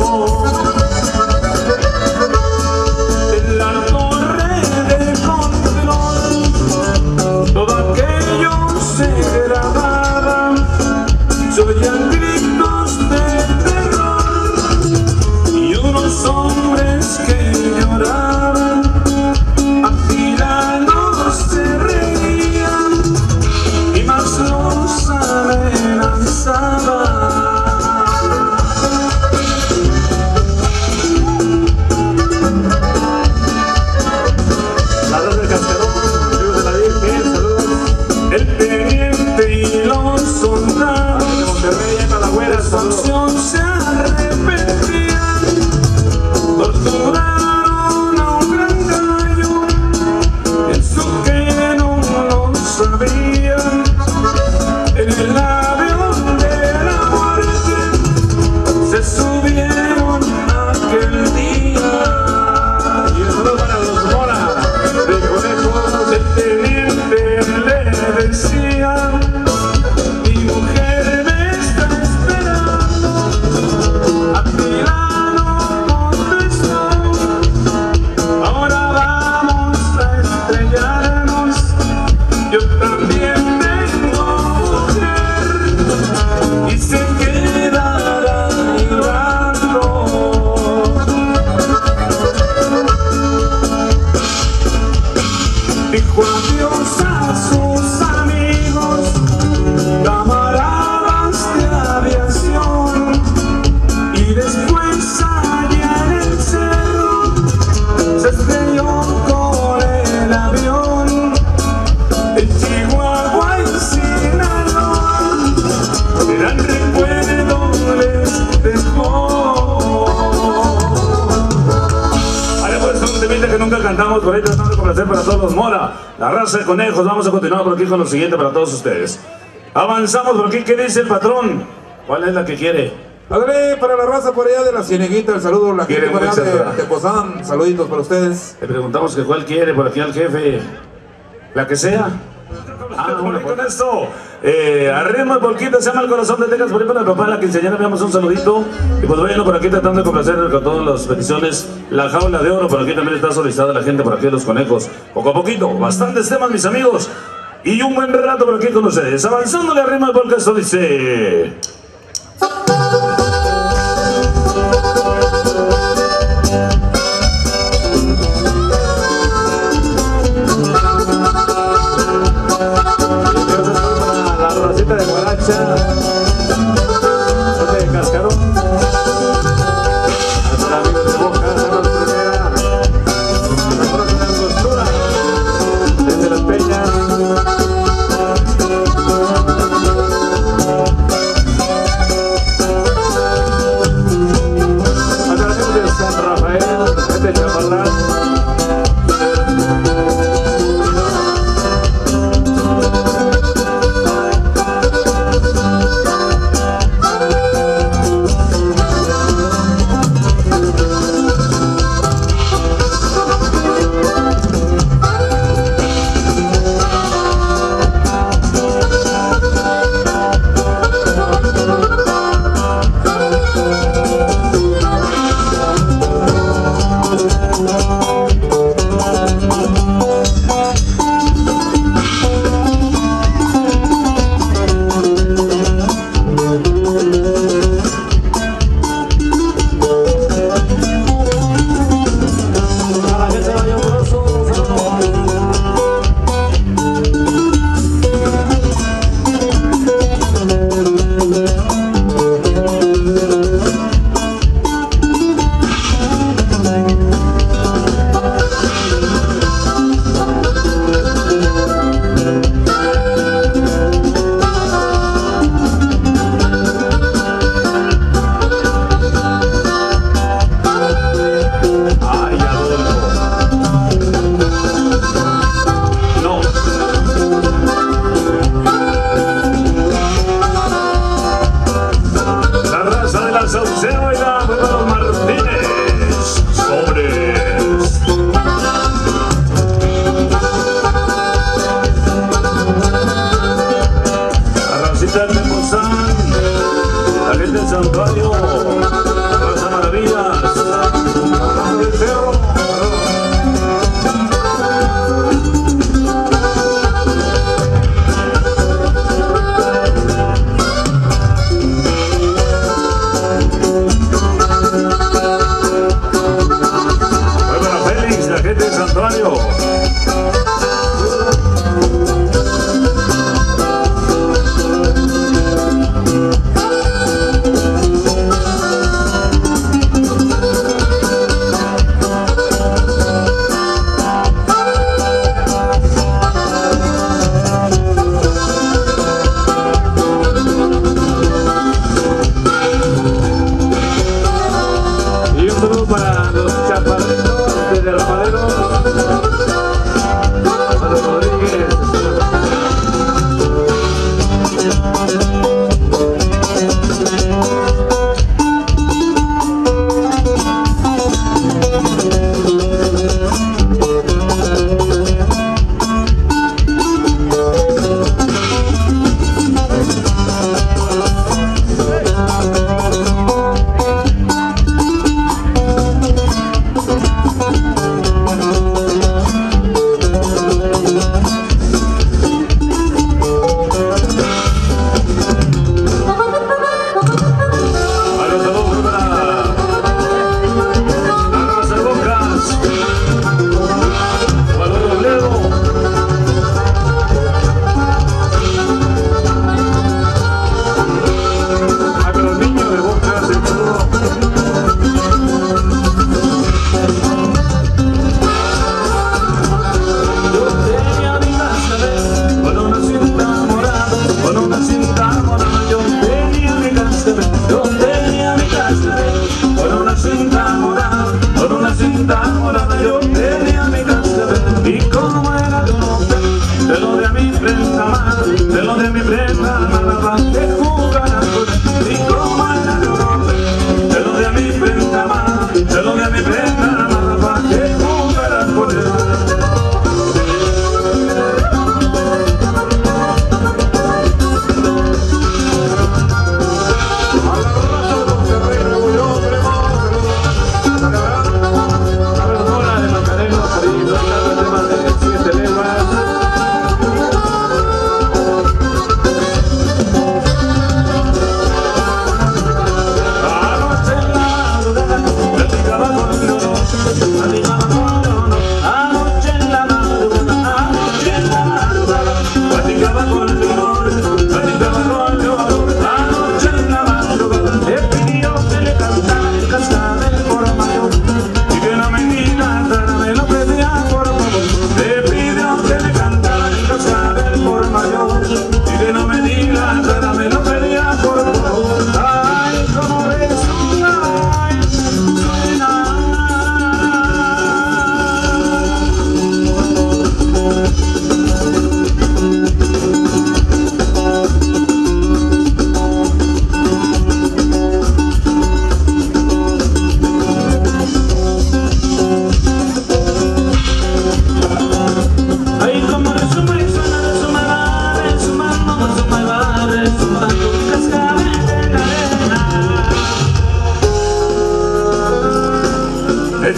En la torre de control todo aquello se grababa, se oían gritos de terror y unos hombres que lloraban. Afilados se reían y más los amenazaban. La del cascarón, amigos de la Virgen, saludos. El teniente y los soldados de Monterrey en Malagüera, sanción se arrepentían. Torturaron a un gran gallo, eso que no lo sabían. En el avión de la muerte se subieron aquel día. Y el saludo para los Mora de Conejos. El teniente le decía: mi mujer me está esperando. Atilano contestó: ahora vamos a estrellarnos. Yo también tengo mujer y se quedará llorando. Dijo adiós a sus amigos, camaradas de aviación, y después allá en el cerro se estrelló con el avión. En Chihuahua y Sinaloa gran recuerdo les dejó. Ahora pues un temita que nunca cantamos, por ahí tratando de complacer para todos los Mora, la raza de conejos. Vamos a continuar por aquí con lo siguiente para todos ustedes. Avanzamos por aquí. ¿Qué dice el patrón? ¿Cuál es la que quiere? Padre, para la raza por allá de la Cieneguita, el saludo a la gente por allá de Tepozán, saluditos para ustedes. Le preguntamos que cuál quiere por aquí al jefe. La que sea. Bueno, con esto, arriba el polquito, se llama El Corazón de Texas, por ahí para el papá de la quinceañera, veamos un saludito. Y pues bueno, por aquí tratando de complacer con todas las peticiones. La Jaula de Oro, por aquí también está solicitada la gente, por aquí Los Conejos. Poco a poquito, bastantes temas, mis amigos. Y un buen rato por aquí con ustedes. Avanzándole arriba el polka, esto dice... De guaracha, de cascarón, hasta amigos de Boca, Carlos Primera, la próxima costura, desde Las Peñas. Hasta amigos de San Rafael, de Chaparral.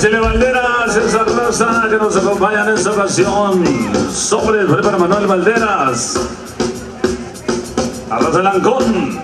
Échale Valderas, esa raza que nos acompaña en esta ocasión. Sobres, para Manuel Valderas. Arroz de Lancón.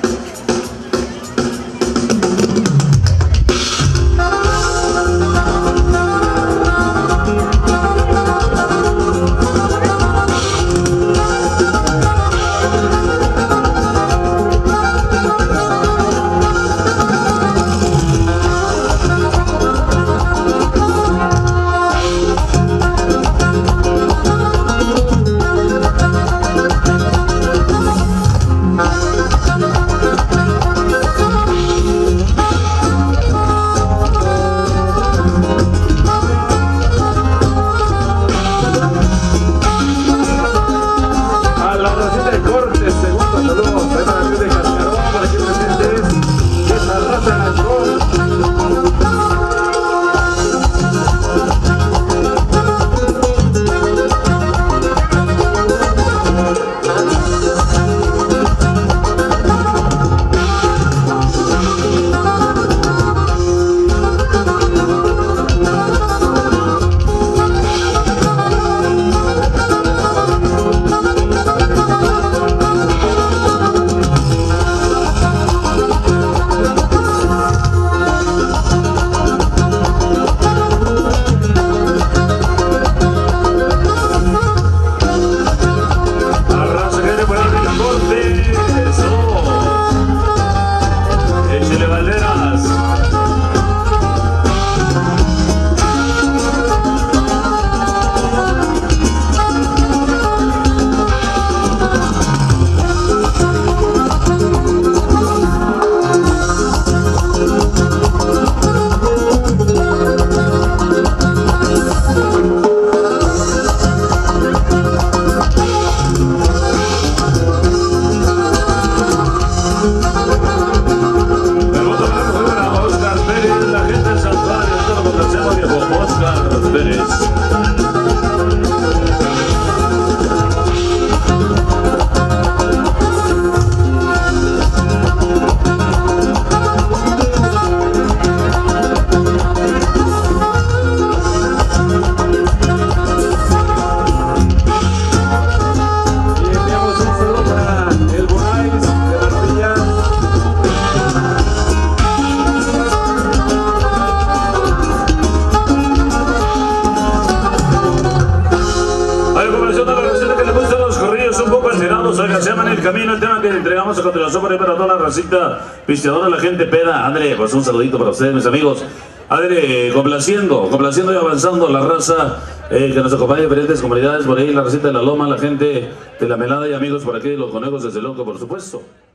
Camino, el tema que entregamos a continuación por ahí para toda la racita pisteadora, la gente peda. André, pues un saludito para ustedes, mis amigos. André, complaciendo y avanzando la raza que nos acompaña en diferentes comunidades por ahí, la racita de la Loma, la gente de la Melada y amigos por aquí, los conejos desde Loco, por supuesto.